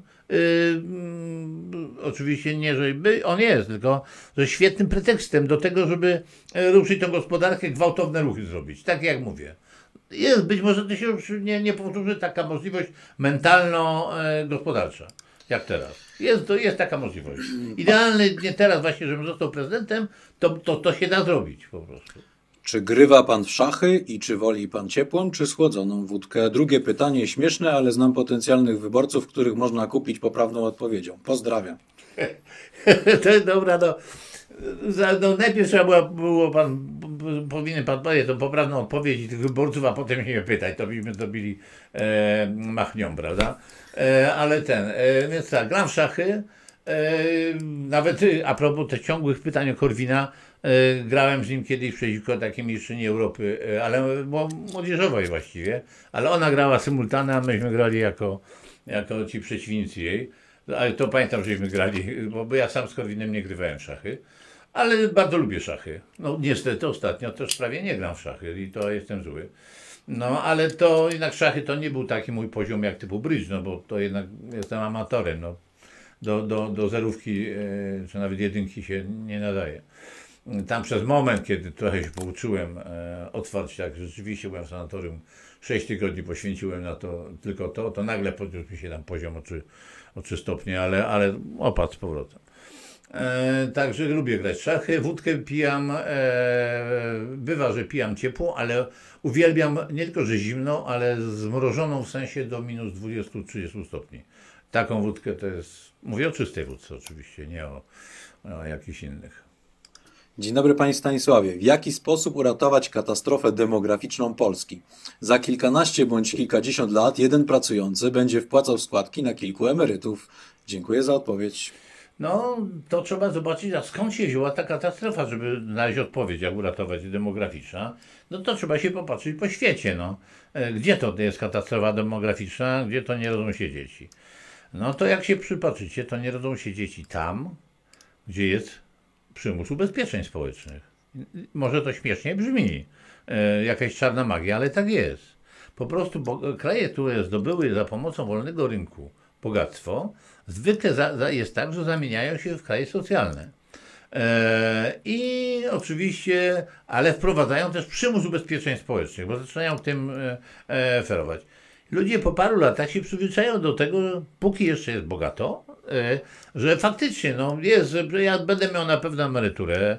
oczywiście nie, że on jest, tylko że świetnym pretekstem do tego, żeby ruszyć tę gospodarkę, gwałtowne ruchy zrobić, tak jak mówię. Jest, być może to się już nie powtórzy taka możliwość mentalno-gospodarcza, jak teraz. Jest taka możliwość. Idealnie teraz właśnie, żebym został prezydentem, to się da zrobić po prostu. Czy grywa pan w szachy i czy woli pan ciepłą, czy schłodzoną wódkę? Drugie pytanie śmieszne, ale znam potencjalnych wyborców, których można kupić poprawną odpowiedzią. Pozdrawiam. To jest dobra, no najpierw powinien pan powiedzieć tą poprawną odpowiedź i tych wyborców, a potem się mnie pytać, to byśmy zrobili machnią, prawda? Więc tak, gram w szachy, nawet a propos tych ciągłych pytań o Korwina, grałem z nim kiedyś przeciwko takiej mistrzyni Europy, ale młodzieżowej właściwie, ale ona grała symultane, a myśmy grali jako ci przeciwnicy jej. Ale to pamiętam, żeśmy grali, bo ja sam z Korwinem nie grywałem w szachy, ale bardzo lubię szachy. No niestety ostatnio też prawie nie gram w szachy i to jestem zły. No ale to jednak szachy to nie był taki mój poziom jak typu bridge, no bo to jednak jestem amatorem, no. Do zerówki czy nawet jedynki się nie nadaje. Tam przez moment, kiedy trochę się pouczyłem otwarć, tak rzeczywiście byłem w sanatorium, 6 tygodni poświęciłem na to, tylko to nagle podniósł mi się tam poziom o 3 stopnie, ale opadł z powrotem. Także lubię grać w szachy, wódkę pijam, bywa, że pijam ciepło, ale uwielbiam nie tylko, że zimno, ale zmrożoną w sensie do minus 20-30 stopni. Taką wódkę to jest, mówię o czystej wódce oczywiście, nie o jakichś innych. Dzień dobry Panie Stanisławie. W jaki sposób uratować katastrofę demograficzną Polski? Za kilkanaście bądź kilkadziesiąt lat jeden pracujący będzie wpłacał składki na kilku emerytów. Dziękuję za odpowiedź. No, to trzeba zobaczyć, a skąd się wzięła ta katastrofa, żeby znaleźć odpowiedź, jak uratować demograficzna. No to trzeba się popatrzeć po świecie, no. Gdzie to jest katastrofa demograficzna, gdzie to nie rodzą się dzieci. No to jak się przypatrzycie, to nie rodzą się dzieci tam, gdzie jest przymus ubezpieczeń społecznych. Może to śmiesznie brzmi, jakaś czarna magia, ale tak jest. Po prostu kraje, które zdobyły za pomocą wolnego rynku bogactwo, zwykle jest tak, że zamieniają się w kraje socjalne. I oczywiście, ale wprowadzają też przymus ubezpieczeń społecznych, bo zaczynają tym ferować. Ludzie po paru latach się przyzwyczają do tego, póki jeszcze jest bogato, że faktycznie no, jest, że ja będę miał na pewno emeryturę,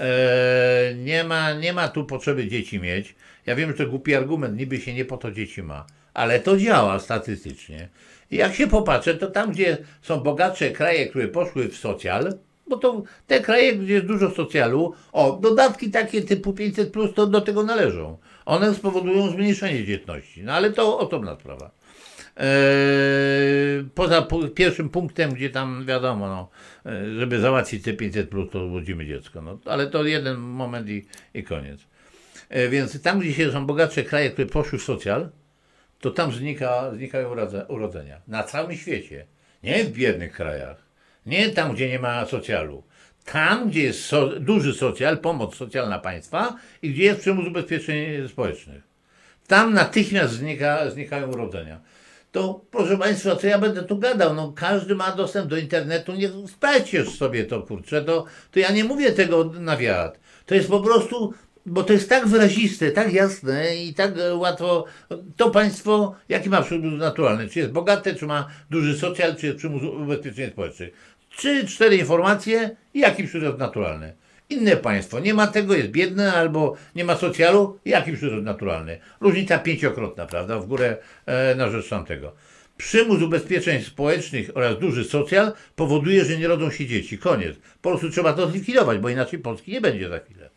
nie ma tu potrzeby dzieci mieć. Ja wiem, że to głupi argument, niby się nie po to dzieci ma, ale to działa statystycznie. I jak się popatrzę, to tam, gdzie są bogatsze kraje, które poszły w socjal, bo to te kraje, gdzie jest dużo socjalu, dodatki takie typu 500+, to do tego należą. One spowodują zmniejszenie dzietności, no ale to osobna sprawa. Poza pierwszym punktem, gdzie tam wiadomo, no, żeby załatwić te 500+, to urodzimy dziecko, no, ale to jeden moment i koniec. Więc tam, gdzie są bogatsze kraje, które poszły w socjal, to tam znikają urodzenia. Na całym świecie. Nie w biednych krajach. Nie tam, gdzie nie ma socjalu. Tam, gdzie jest duży socjal, pomoc socjalna państwa i gdzie jest przymus ubezpieczeń społecznych. Tam natychmiast znikają urodzenia. To proszę Państwa, co ja będę tu gadał? No każdy ma dostęp do internetu, nie sprawdźcie sobie to, kurczę. To ja nie mówię tego na wiatr. To jest po prostu... Bo to jest tak wyraziste, tak jasne i tak łatwo. To państwo, jaki ma przymus naturalny? Czy jest bogate, czy ma duży socjal, czy jest przymus ubezpieczeń społecznych? 3-4 informacje i jaki przyrost naturalny? Inne państwo nie ma tego, jest biedne albo nie ma socjalu, jaki przyrost naturalny? Różnica 5-krotna, prawda? W górę na rzecz tamtego. Przymus ubezpieczeń społecznych oraz duży socjal powoduje, że nie rodzą się dzieci. Koniec. Po prostu trzeba to zlikwidować, bo inaczej Polski nie będzie za chwilę.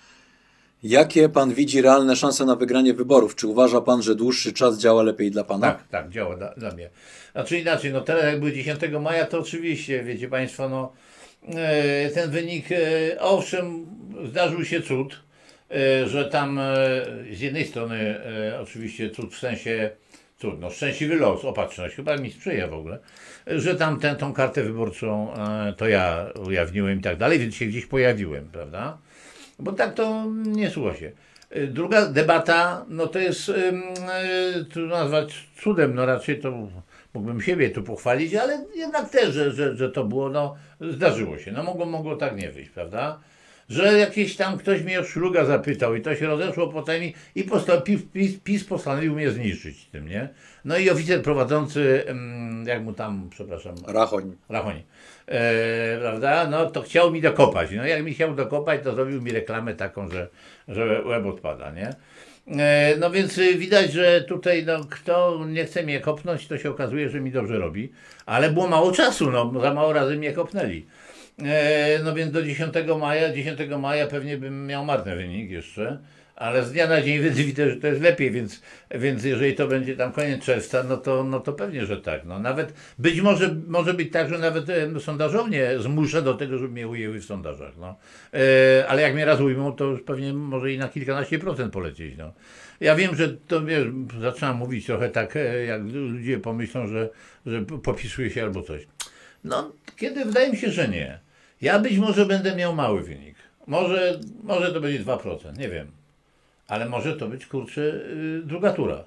Jakie Pan widzi realne szanse na wygranie wyborów? Czy uważa Pan, że dłuższy czas działa lepiej dla Pana? Tak, działa dla mnie. Znaczy inaczej, no teraz jak był 10 maja, to oczywiście, wiecie Państwo, no ten wynik, owszem, zdarzył się cud, że tam z jednej strony oczywiście cud w sensie, no szczęśliwy los, opatrzność, chyba mi sprzyja w ogóle, że tam tą kartę wyborczą to ja ujawniłem i tak dalej, więc się gdzieś pojawiłem, prawda? Bo tak to nie słucha się. Druga debata, no to jest, trudno nazwać cudem, no raczej to mógłbym siebie tu pochwalić, ale jednak też, że to było, no zdarzyło się, no mogło tak nie wyjść, prawda? Że jakiś tam ktoś mnie o szluga zapytał i to się rozeszło potem i PiS postanowił mnie zniszczyć tym, nie? No i oficer prowadzący, jak mu tam, przepraszam... Rachoń. Prawda? No to chciał mi dokopać. No jak mi chciał dokopać, to zrobił mi reklamę taką, że łeb odpada, nie? No więc widać, że tutaj no, kto nie chce mnie kopnąć, to się okazuje, że mi dobrze robi. Ale było mało czasu, no za mało razy mnie kopnęli. No więc do 10 maja pewnie bym miał marny wynik jeszcze, ale z dnia na dzień widzę, że to jest lepiej, więc jeżeli to będzie tam koniec czerwca, no to pewnie, że tak. No nawet być może być tak, że nawet sondażownie zmuszę do tego, żeby mnie ujęły w sondażach. No. Ale jak mnie raz ujmą, to już pewnie może i na kilkanaście procent polecieć. No. Ja wiem, że to wiesz, zaczynam mówić trochę tak, jak ludzie pomyślą, że popisuję się albo coś. No, kiedy wydaje mi się, że nie. Ja być może będę miał mały wynik. Może to będzie 2%, nie wiem. Ale może to być, kurczę, druga tura.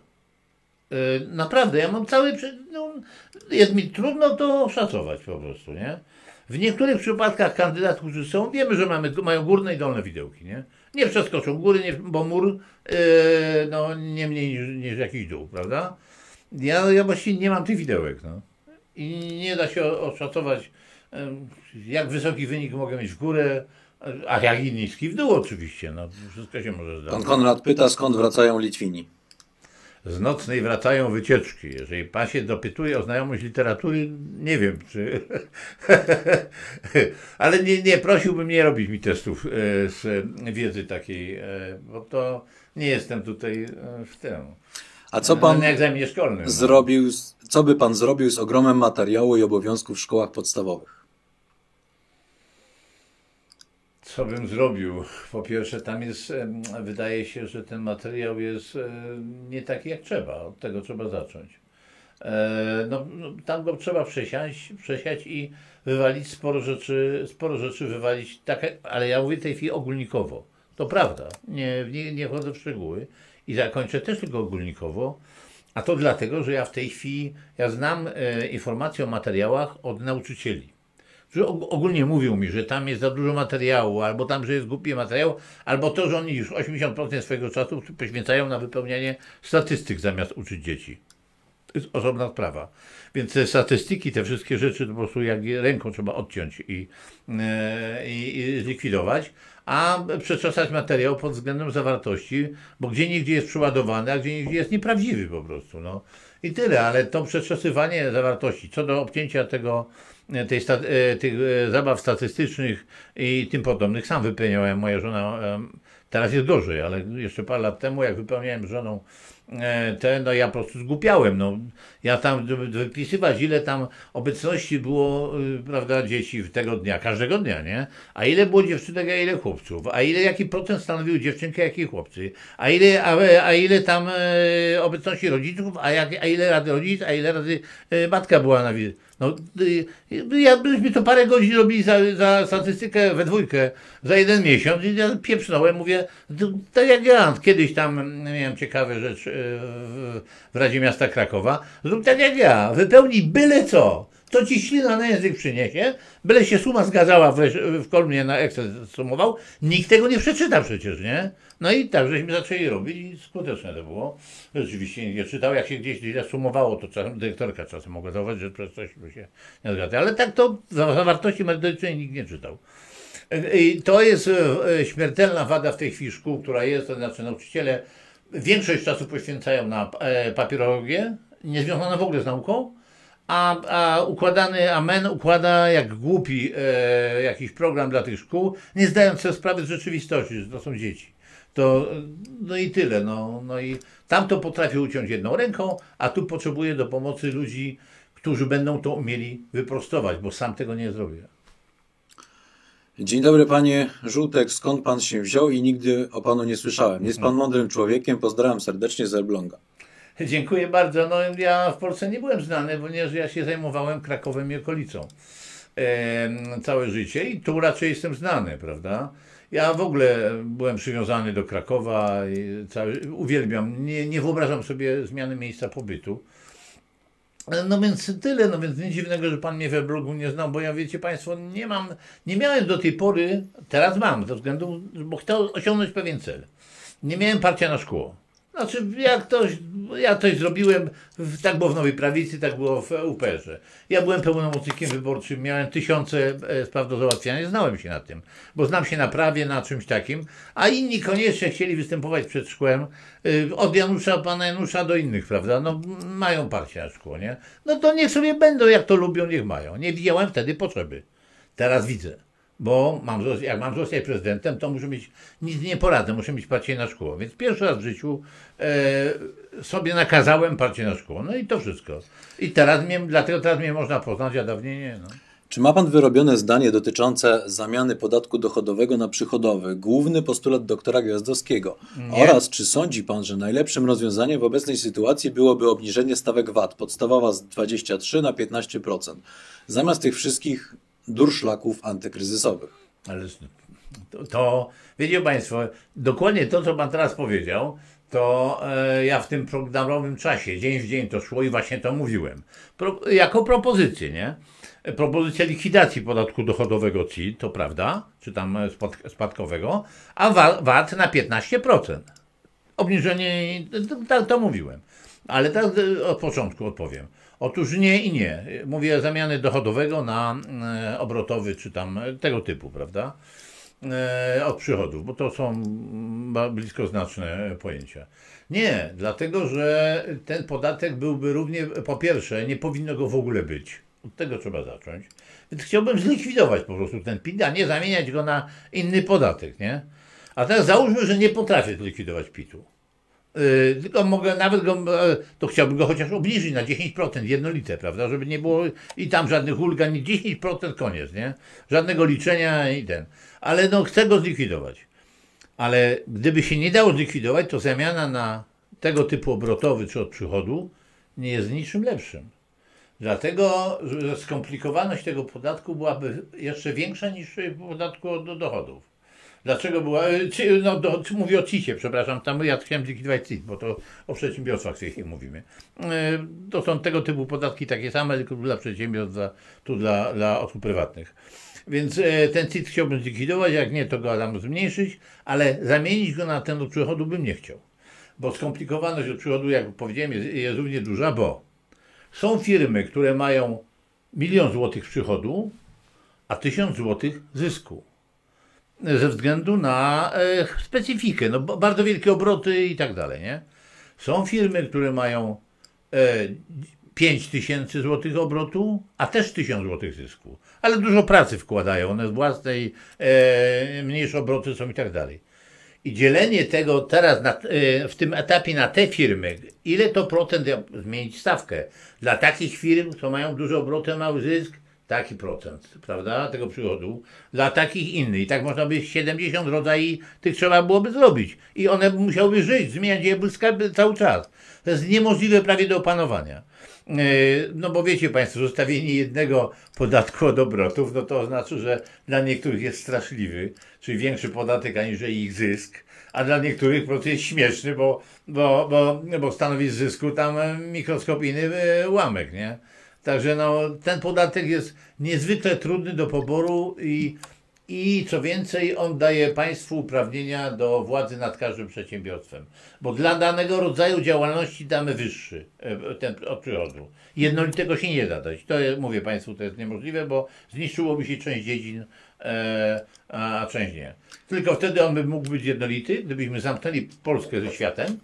Naprawdę, ja mam cały... No, jest mi trudno to szacować po prostu, nie? W niektórych przypadkach kandydatów, którzy są, wiemy, że mają górne i dolne widełki, nie? Nie przeskoczą góry, bo mur no, nie mniej niż jakiś dół, prawda? Ja właściwie nie mam tych widełek, no. I nie da się oszacować, jak wysoki wynik mogę mieć w górę, a jak i niski w dół oczywiście, no. Wszystko się może zdarzyć. Pan Konrad pyta, skąd wracają Litwini. Z nocnej wracają wycieczki. Jeżeli pan się dopytuje o znajomość literatury, nie wiem, czy... Ale nie, prosiłbym nie robić mi testów z wiedzy takiej, bo to nie jestem tutaj w tym. A co pan na egzaminie szkolnym zrobił, co by pan zrobił z ogromem materiału i obowiązków w szkołach podstawowych? Co bym zrobił? Po pierwsze, tam jest, wydaje się, że ten materiał jest nie taki jak trzeba. Od tego trzeba zacząć. Tam go trzeba przesiać i wywalić sporo rzeczy wywalić, ale ja mówię w tej chwili ogólnikowo. To prawda, nie wchodzę w szczegóły i zakończę też tylko ogólnikowo, a to dlatego, że ja w tej chwili, znam informacje o materiałach od nauczycieli, że ogólnie mówią mi, że tam jest za dużo materiału, albo tam, że jest głupi materiał, albo to, że oni już 80% swojego czasu poświęcają na wypełnianie statystyk zamiast uczyć dzieci. To jest osobna sprawa. Więc te statystyki, te wszystkie rzeczy to po prostu jak ręką trzeba odciąć i zlikwidować, a przeczesać materiał pod względem zawartości, bo gdzieniegdzie jest przeładowany, a gdzieniegdzie jest nieprawdziwy po prostu. No. I tyle, ale to przeczesywanie zawartości, co do obcięcia tych zabaw statystycznych i tym podobnych, sam wypełniałem, moja żona, teraz jest gorzej, ale jeszcze parę lat temu, jak wypełniałem z żoną no ja po prostu zgłupiałem, no. Ja tam wypisywać, ile tam obecności było, prawda, dzieci tego dnia, każdego dnia, nie? A ile było dziewczynek, a ile chłopców, a jaki procent stanowiły dziewczynki, a jaki chłopcy, a ile tam obecności rodziców, a ile razy rodzic, a ile razy matka była na wizycie. No, byśmy to parę godzin robili za statystykę we dwójkę, za 1 miesiąc i ja pieprznąłem, mówię, tak jak ja kiedyś tam miałem ciekawe rzeczy w Radzie Miasta Krakowa, zrób tak jak ja, wypełnij byle co, to ci ślina na język przyniesie, byle się suma zgadzała w kolumnie na Excel sumował, nikt tego nie przeczyta przecież, nie? No i tak, żeśmy zaczęli robić i skuteczne to było. Rzeczywiście nikt nie czytał, jak się gdzieś źle sumowało, to dyrektorka czasem mogła zauważyć, że przez coś się nie zgadza. Ale tak to zawartości merytorycznej nikt nie czytał. I to jest śmiertelna wada w tej chwili szkół, która jest, to znaczy nauczyciele większość czasu poświęcają na papierologię, niezwiązana w ogóle z nauką, a układany amen układa jak głupi jakiś program dla tych szkół, nie zdając sobie sprawy z rzeczywistości, że to są dzieci. No i tyle. No i tam to potrafię uciąć jedną ręką, a tu potrzebuję do pomocy ludzi, którzy będą to umieli wyprostować, bo sam tego nie zrobię. Dzień dobry panie Żółtek, skąd pan się wziął i nigdy o panu nie słyszałem. Jest pan mądrym człowiekiem, pozdrawiam serdecznie z Elbląga. Dziękuję bardzo. No ja w Polsce nie byłem znany, ponieważ ja się zajmowałem Krakowem i okolicą całe życie i tu raczej jestem znany, prawda? Ja w ogóle byłem przywiązany do Krakowa i uwielbiam, nie wyobrażam sobie zmiany miejsca pobytu. No więc tyle, no więc nic dziwnego, że pan mnie we blogu nie znał, bo ja, wiecie państwo, nie miałem do tej pory, teraz mam, ze względu, bo chcę osiągnąć pewien cel. Nie miałem parcia na szkło. Znaczy, ja coś zrobiłem, tak było w Nowej Prawicy, tak było w UPR-ze. Ja byłem pełnomocnikiem wyborczym, miałem tysiące spraw do załatwiania, znałem się na tym, bo znam się na prawie, na czymś takim, a inni koniecznie chcieli występować przed szkłem, od pana Janusza do innych, prawda, no mają parcie na szkło, nie? No to niech sobie będą, jak to lubią, niech mają. Nie widziałem wtedy potrzeby. Teraz widzę. Bo jak mam zostać prezydentem, to muszę mieć, nic nie poradzę, muszę mieć parcie na szkło. Więc pierwszy raz w życiu sobie nakazałem parcie na szkło. No i to wszystko. I dlatego teraz mnie można poznać, a dawniej nie. No. Czy ma pan wyrobione zdanie dotyczące zamiany podatku dochodowego na przychodowy? Główny postulat doktora Gwiazdowskiego. Nie. Oraz czy sądzi pan, że najlepszym rozwiązaniem w obecnej sytuacji byłoby obniżenie stawek VAT, podstawowa z 23 na 15%, zamiast tych wszystkich durszlaków antykryzysowych? Ale to wiecie państwo, dokładnie to, co pan teraz powiedział, to ja w tym programowym czasie, dzień w dzień to szło i właśnie to mówiłem. Jako propozycję, nie? propozycja likwidacji podatku dochodowego CIT, to prawda, czy tam spadkowego, a VAT na 15%. Obniżenie, to mówiłem. Ale tak od początku odpowiem. Otóż nie i nie. Mówię zamiany dochodowego na obrotowy, czy tam tego typu, prawda? Od przychodów, bo to są bliskoznaczne pojęcia. Nie, dlatego że ten podatek byłby równie, po pierwsze, nie powinno go w ogóle być. Od tego trzeba zacząć. Więc chciałbym zlikwidować po prostu ten PIT, a nie zamieniać go na inny podatek, nie? A teraz załóżmy, że nie potrafię zlikwidować PIT-u. Tylko mogę nawet go, to chciałbym go chociaż obniżyć na 10%, jednolite, prawda, żeby nie było i tam żadnych ulg, ani 10% koniec, nie? Żadnego liczenia i ten. Ale no chcę go zlikwidować. Ale gdyby się nie dało zlikwidować, to zamiana na tego typu obrotowy czy od przychodu nie jest niczym lepszym. Dlatego, że skomplikowaność tego podatku byłaby jeszcze większa niż w podatku od dochodów. Dlaczego była, mówię o CIT-ie, przepraszam, tam ja chciałem zlikwidować CIT, bo to o przedsiębiorstwach w tej chwili mówimy. To są tego typu podatki takie same, tylko dla przedsiębiorstw, tu dla osób prywatnych. Więc ten CIT chciałbym zlikwidować, jak nie, to go tam zmniejszyć, ale zamienić go na ten od przychodu bym nie chciał. Bo skomplikowaność od przychodu, jak powiedziałem, jest równie duża, bo są firmy, które mają 1 000 000 złotych przychodu, a 1000 złotych zysku. Ze względu na specyfikę, no bardzo wielkie obroty i tak dalej, nie? Są firmy, które mają 5000 złotych obrotu, a też 1000 złotych zysku. Ale dużo pracy wkładają, one z własnej, mniejsze obroty są i tak dalej. I dzielenie tego teraz w tym etapie na te firmy, ile to procent zmienić stawkę? Dla takich firm, co mają duże obroty, mały zysk, taki procent, prawda, tego przychodu, dla takich innych. I tak można by 70 rodzajów tych trzeba byłoby zrobić. I one musiałyby żyć, zmieniać je cały czas. To jest niemożliwe prawie do opanowania. No bo wiecie Państwo, zostawienie jednego podatku od obrotów, no to oznacza, że dla niektórych jest straszliwy, czyli większy podatek aniżeli ich zysk, a dla niektórych po prostu jest śmieszny, bo stanowi z zysku tam mikroskopijny ułamek, nie? Także no, ten podatek jest niezwykle trudny do poboru i co więcej, on daje państwu uprawnienia do władzy nad każdym przedsiębiorstwem. Bo dla danego rodzaju działalności damy wyższy ten od przychodu. Jednolitego się nie da dać. To mówię państwu, to jest niemożliwe, bo zniszczyłoby się część dziedzin, a część nie. Tylko wtedy on by mógł być jednolity, gdybyśmy zamknęli Polskę ze światem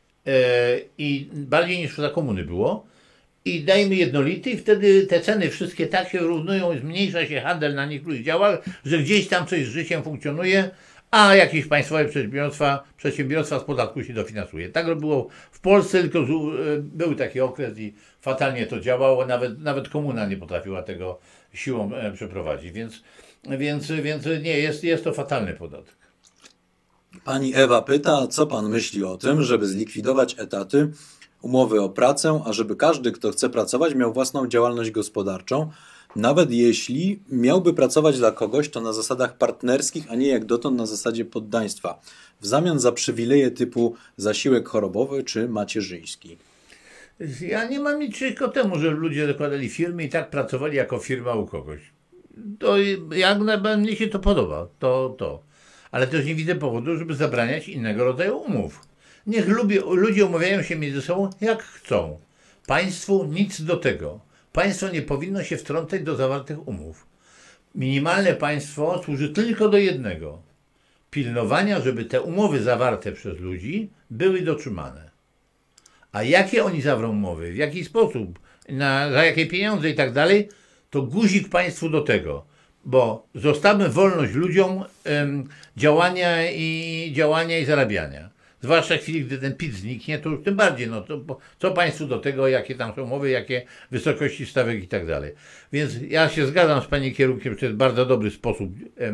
i bardziej niż za komuny było. I dajmy jednolity i wtedy te ceny wszystkie tak się równują i zmniejsza się handel na niektórych działach, że gdzieś tam coś z życiem funkcjonuje, a jakieś państwowe przedsiębiorstwa z podatku się dofinansuje. Tak było w Polsce, tylko był taki okres i fatalnie to działało, nawet komuna nie potrafiła tego siłą przeprowadzić, więc nie, jest to fatalny podatek. Pani Ewa pyta, co pan myśli o tym, żeby zlikwidować etaty, umowy o pracę, a żeby każdy, kto chce pracować, miał własną działalność gospodarczą, nawet jeśli miałby pracować dla kogoś, to na zasadach partnerskich, a nie jak dotąd na zasadzie poddaństwa, w zamian za przywileje typu zasiłek chorobowy czy macierzyński. Ja nie mam nic przeciwko temu, że ludzie zakładali firmy i tak pracowali jako firma u kogoś. To jak mnie się to podoba, to. Ale też nie widzę powodu, żeby zabraniać innego rodzaju umów. Niech ludzie umawiają się między sobą jak chcą. Państwu nic do tego. Państwo nie powinno się wtrącać do zawartych umów. Minimalne państwo służy tylko do jednego. Pilnowania, żeby te umowy zawarte przez ludzi były dotrzymane. A jakie oni zawrą umowy, w jaki sposób, za jakie pieniądze i tak dalej, to guzik państwu do tego. Bo zostawmy wolność ludziom działania i zarabiania. Zwłaszcza w chwili, gdy ten PIT zniknie, to już tym bardziej, no to co państwu do tego, jakie tam są umowy, jakie wysokości stawek i tak dalej. Więc ja się zgadzam z pani kierunkiem, że to jest bardzo dobry sposób.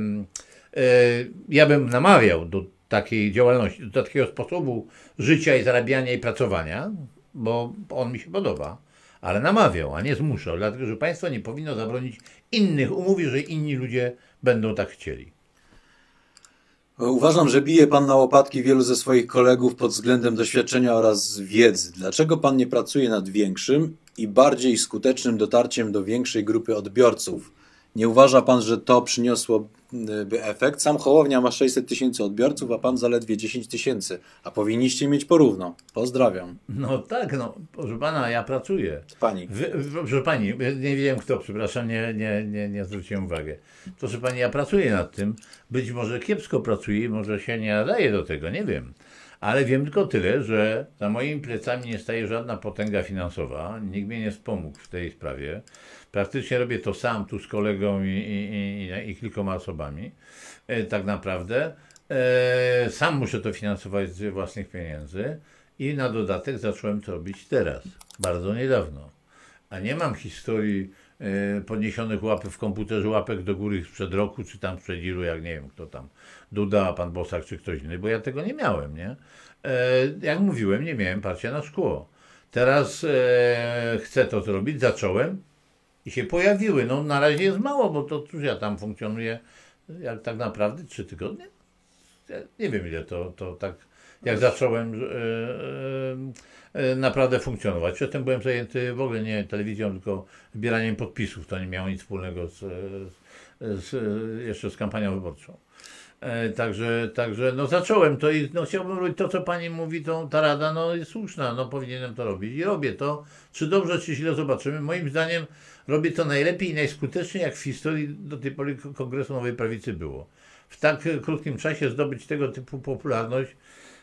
Ja bym namawiał do takiej działalności, do takiego sposobu życia i zarabiania i pracowania, bo on mi się podoba, ale namawiał, a nie zmuszał, dlatego że państwo nie powinno zabronić innych umów, jeżeli inni ludzie będą tak chcieli. Uważam, że bije pan na łopatki wielu ze swoich kolegów pod względem doświadczenia oraz wiedzy. Dlaczego pan nie pracuje nad większym i bardziej skutecznym dotarciem do większej grupy odbiorców. Nie uważa pan, że to przyniosłoby efekt? Sam Hołownia ma 600 000 odbiorców, a pan zaledwie 10 000, a powinniście mieć porówno. Pozdrawiam. No tak, no, proszę pana, ja pracuję. Pani. Proszę pani, nie wiem kto, przepraszam, nie zwróciłem uwagi. Proszę pani, ja pracuję nad tym. Być może kiepsko pracuję, może się nie nadaje do tego, nie wiem. Ale wiem tylko tyle, że za moimi plecami nie staje żadna potęga finansowa. Nikt mnie nie wspomógł w tej sprawie. Praktycznie robię to sam tu z kolegą i kilkoma osobami. Tak naprawdę. Sam muszę to finansować z własnych pieniędzy i na dodatek zacząłem to robić teraz, bardzo niedawno. A nie mam historii podniesionych łapek w komputerze, łapek do góry sprzed roku, czy tam sprzed ilu, jak nie wiem kto tam, Duda, pan Bosak, czy ktoś inny, bo ja tego nie miałem, nie? Jak mówiłem, nie miałem parcia na szkło. Teraz chcę to zrobić, zacząłem i się pojawiły. No na razie jest mało, bo to cóż, ja tam funkcjonuję jak tak naprawdę 3 tygodnie. Ja nie wiem ile to tak, jak zacząłem naprawdę funkcjonować. Przedtem byłem zajęty w ogóle nie telewizją, tylko zbieraniem podpisów. To nie miało nic wspólnego jeszcze z kampanią wyborczą. Także no zacząłem to i no, chciałbym robić to, co pani mówi, ta rada no, jest słuszna, no powinienem to robić i robię to. Czy dobrze, czy źle, zobaczymy. Moim zdaniem robię to najlepiej i najskuteczniej, jak w historii do tej pory Kongresu Nowej Prawicy było. W tak krótkim czasie zdobyć tego typu popularność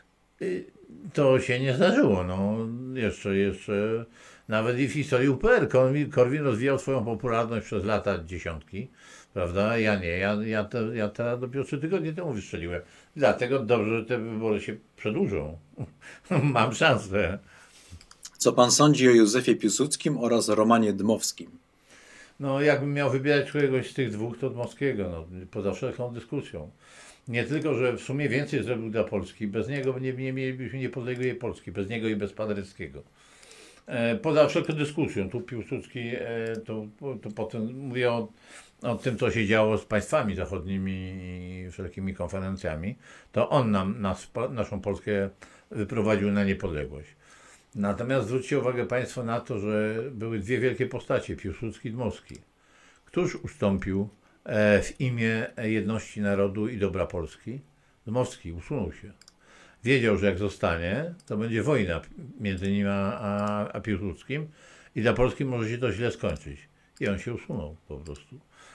to się nie zdarzyło. No, jeszcze nawet i w historii UPR Korwin rozwijał swoją popularność przez lata dziesiątki, prawda? Ja nie, ja teraz dopiero 3 tygodnie temu wystrzeliłem. Dlatego dobrze, że te wybory się przedłużą. Mam szansę. Co pan sądzi o Józefie Piłsudskim oraz Romanie Dmowskim? No, jakbym miał wybierać któregoś z tych dwóch, to Dmowskiego, no, poza wszelką dyskusją. Nie tylko, że w sumie więcej zrobił dla Polski, bez niego nie mielibyśmy niepodległej Polski, bez niego i bez Paderewskiego. Poza wszelką dyskusją, tu Piłsudski, to potem mówię o tym, co się działo z państwami zachodnimi i wszelkimi konferencjami, to on naszą Polskę wyprowadził na niepodległość. Natomiast zwróćcie uwagę państwo na to, że były dwie wielkie postacie, Piłsudski i Dmowski. Któż ustąpił w imię jedności narodu i dobra Polski? Dmowski usunął się. Wiedział, że jak zostanie, to będzie wojna między nim a Piłsudskim i dla Polski może się to źle skończyć. I on się usunął po prostu.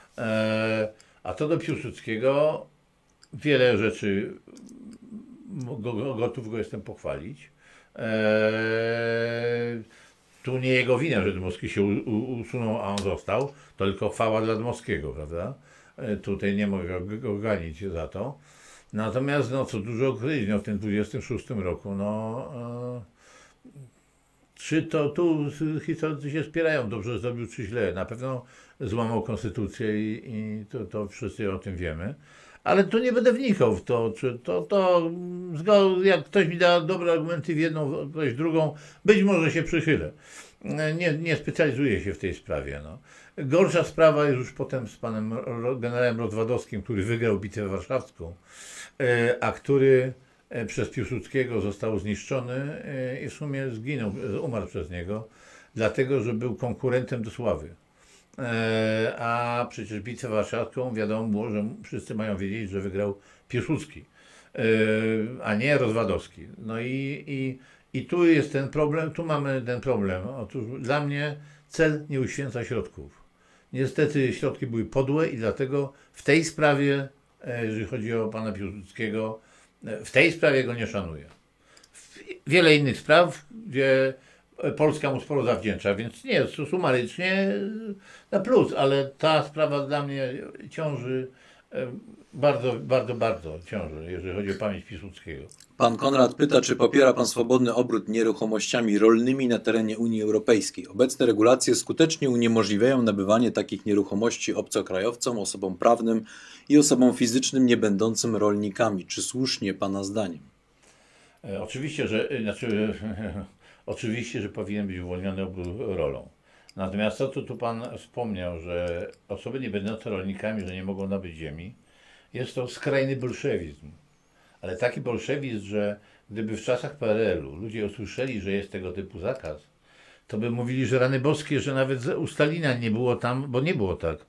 A to do Piłsudskiego wiele rzeczy gotów go jestem pochwalić. Tu nie jego wina, że Dmowski się usunął, a on został, to tylko chwała dla Dmowskiego, prawda? Tutaj nie mogę go ganić za to. Natomiast, no co dużo kryć, no w tym 26 roku, no czy to tu historycy się spierają, dobrze zrobił czy źle, na pewno złamał konstytucję i to wszyscy o tym wiemy. Ale tu nie będę wnikał w to, czy jak ktoś mi da dobre argumenty w jedną, ktoś w drugą, być może się przychylę. Nie specjalizuję się w tej sprawie. No. Gorsza sprawa jest już potem z panem generałem Rozwadowskim, który wygrał bitwę warszawską, a który przez Piłsudskiego został zniszczony i w sumie umarł przez niego, dlatego, że był konkurentem do sławy. A przecież bitwę warszawską wiadomo było, że wszyscy mają wiedzieć, że wygrał Piłsudski, a nie Rozwadowski. No i tu jest ten problem, tu mamy ten problem. Otóż dla mnie cel nie uświęca środków. Niestety środki były podłe i dlatego w tej sprawie, jeżeli chodzi o pana Piłsudskiego, w tej sprawie go nie szanuję. Wiele innych spraw, gdzie Polska mu sporo zawdzięcza, więc nie, sumarycznie na plus, ale ta sprawa dla mnie ciąży bardzo, bardzo, bardzo ciąży, jeżeli chodzi o pamięć Piłsudskiego. Pan Konrad pyta, czy popiera pan swobodny obrót nieruchomościami rolnymi na terenie Unii Europejskiej. Obecne regulacje skutecznie uniemożliwiają nabywanie takich nieruchomości obcokrajowcom, osobom prawnym i osobom fizycznym nie będącym rolnikami. Czy słusznie pana zdaniem? Oczywiście, że powinien być uwolniony obrót rolą. Natomiast to, co tu pan wspomniał, że osoby nie będące rolnikami, że nie mogą nabyć ziemi, jest to skrajny bolszewizm. Ale taki bolszewizm, że gdyby w czasach PRL-u ludzie usłyszeli, że jest tego typu zakaz, to by mówili, że rany boskie, że nawet u Stalina nie było tam, bo nie było tak.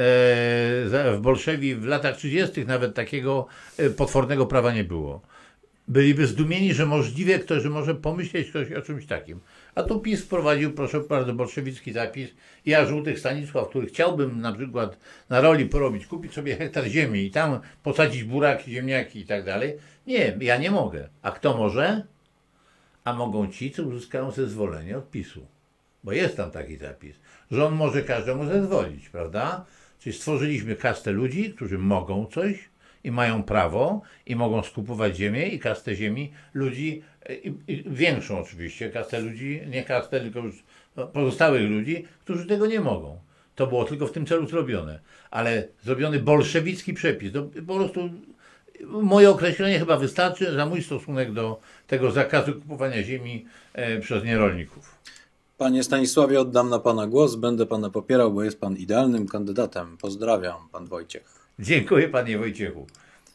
W Bolszewii w latach 30. nawet takiego potwornego prawa nie było. Byliby zdumieni, że możliwie ktoś, że może pomyśleć ktoś o czymś takim. A tu PiS wprowadził, proszę bardzo, bolszewicki zapis. Ja, żółtych Stanisław, który chciałbym na przykład na roli porobić, kupić sobie hektar ziemi i tam posadzić buraki, ziemniaki i tak dalej. Nie, ja nie mogę. A kto może? A mogą ci, co uzyskają zezwolenie od PiS-u. Bo jest tam taki zapis, że on może każdemu zezwolić, prawda? Czyli stworzyliśmy kastę ludzi, którzy mogą coś i mają prawo i mogą skupować ziemię i kastę ziemi ludzi, i większą oczywiście, kastę ludzi, nie kastę, tylko już pozostałych ludzi, którzy tego nie mogą. To było tylko w tym celu zrobione. Ale zrobiony bolszewicki przepis, to po prostu moje określenie chyba wystarczy za mój stosunek do tego zakazu kupowania ziemi przez nierolników. Panie Stanisławie, oddam na pana głos. Będę pana popierał, bo jest pan idealnym kandydatem. Pozdrawiam, pan Wojciech. Dziękuję, panie Wojciechu.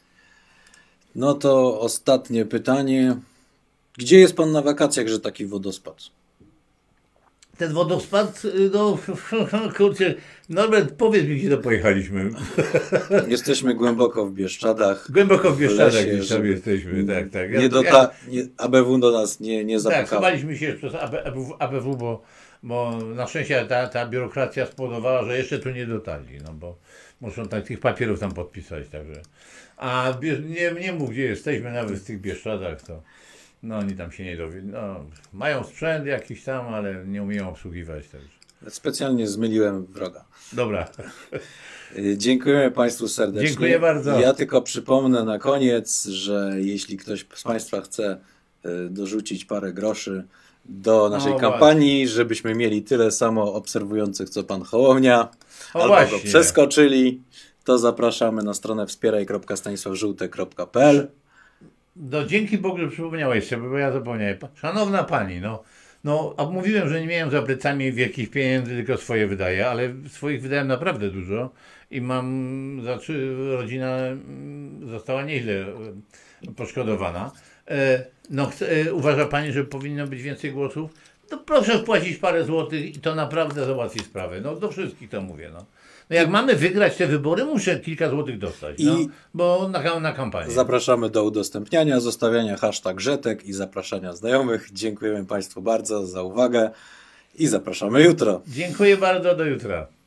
No to ostatnie pytanie. Gdzie jest pan na wakacjach, że taki wodospad? Ten wodospad, no kurczę, Norbert, powiedz mi, gdzie to pojechaliśmy. Jesteśmy głęboko w Bieszczadach. Głęboko w Bieszczadach lesie, gdzieś tam jesteśmy, tak, tak. ABW do nas nie zapychało. Tak, chowaliśmy się przez ABW, bo na szczęście ta biurokracja spowodowała, że jeszcze tu nie dotarli, no bo muszą tych papierów tam podpisać, także. A nie mów, gdzie jesteśmy, nawet w tych Bieszczadach, to no oni tam się nie dowiedzą. No, mają sprzęt jakiś tam, ale nie umieją obsługiwać także. Specjalnie zmyliłem wroga. Dobra. Dziękujemy Państwu serdecznie. Dziękuję bardzo. Ja tylko przypomnę na koniec, że jeśli ktoś z Państwa chce dorzucić parę groszy do naszej kampanii, żebyśmy mieli tyle samo obserwujących co Pan Hołownia, albo go przeskoczyli, to zapraszamy na stronę wspieraj.stanisławżółtek.pl. No dzięki Bogu, że przypomniałeś sobie, bo ja zapomniałem. Szanowna Pani, a mówiłem, że nie miałem za plecami wielkich pieniędzy, tylko swoje wydaję, ale swoich wydałem naprawdę dużo i rodzina została nieźle poszkodowana. Uważa Pani, że powinno być więcej głosów? To proszę wpłacić parę złotych i to naprawdę załatwi sprawę. No do wszystkich to mówię. No jak mamy wygrać te wybory, muszę kilka złotych dostać, bo na kampanię. Zapraszamy do udostępniania, zostawiania #Rzetek i zapraszania znajomych. Dziękujemy Państwu bardzo za uwagę i zapraszamy jutro. Dziękuję bardzo, do jutra.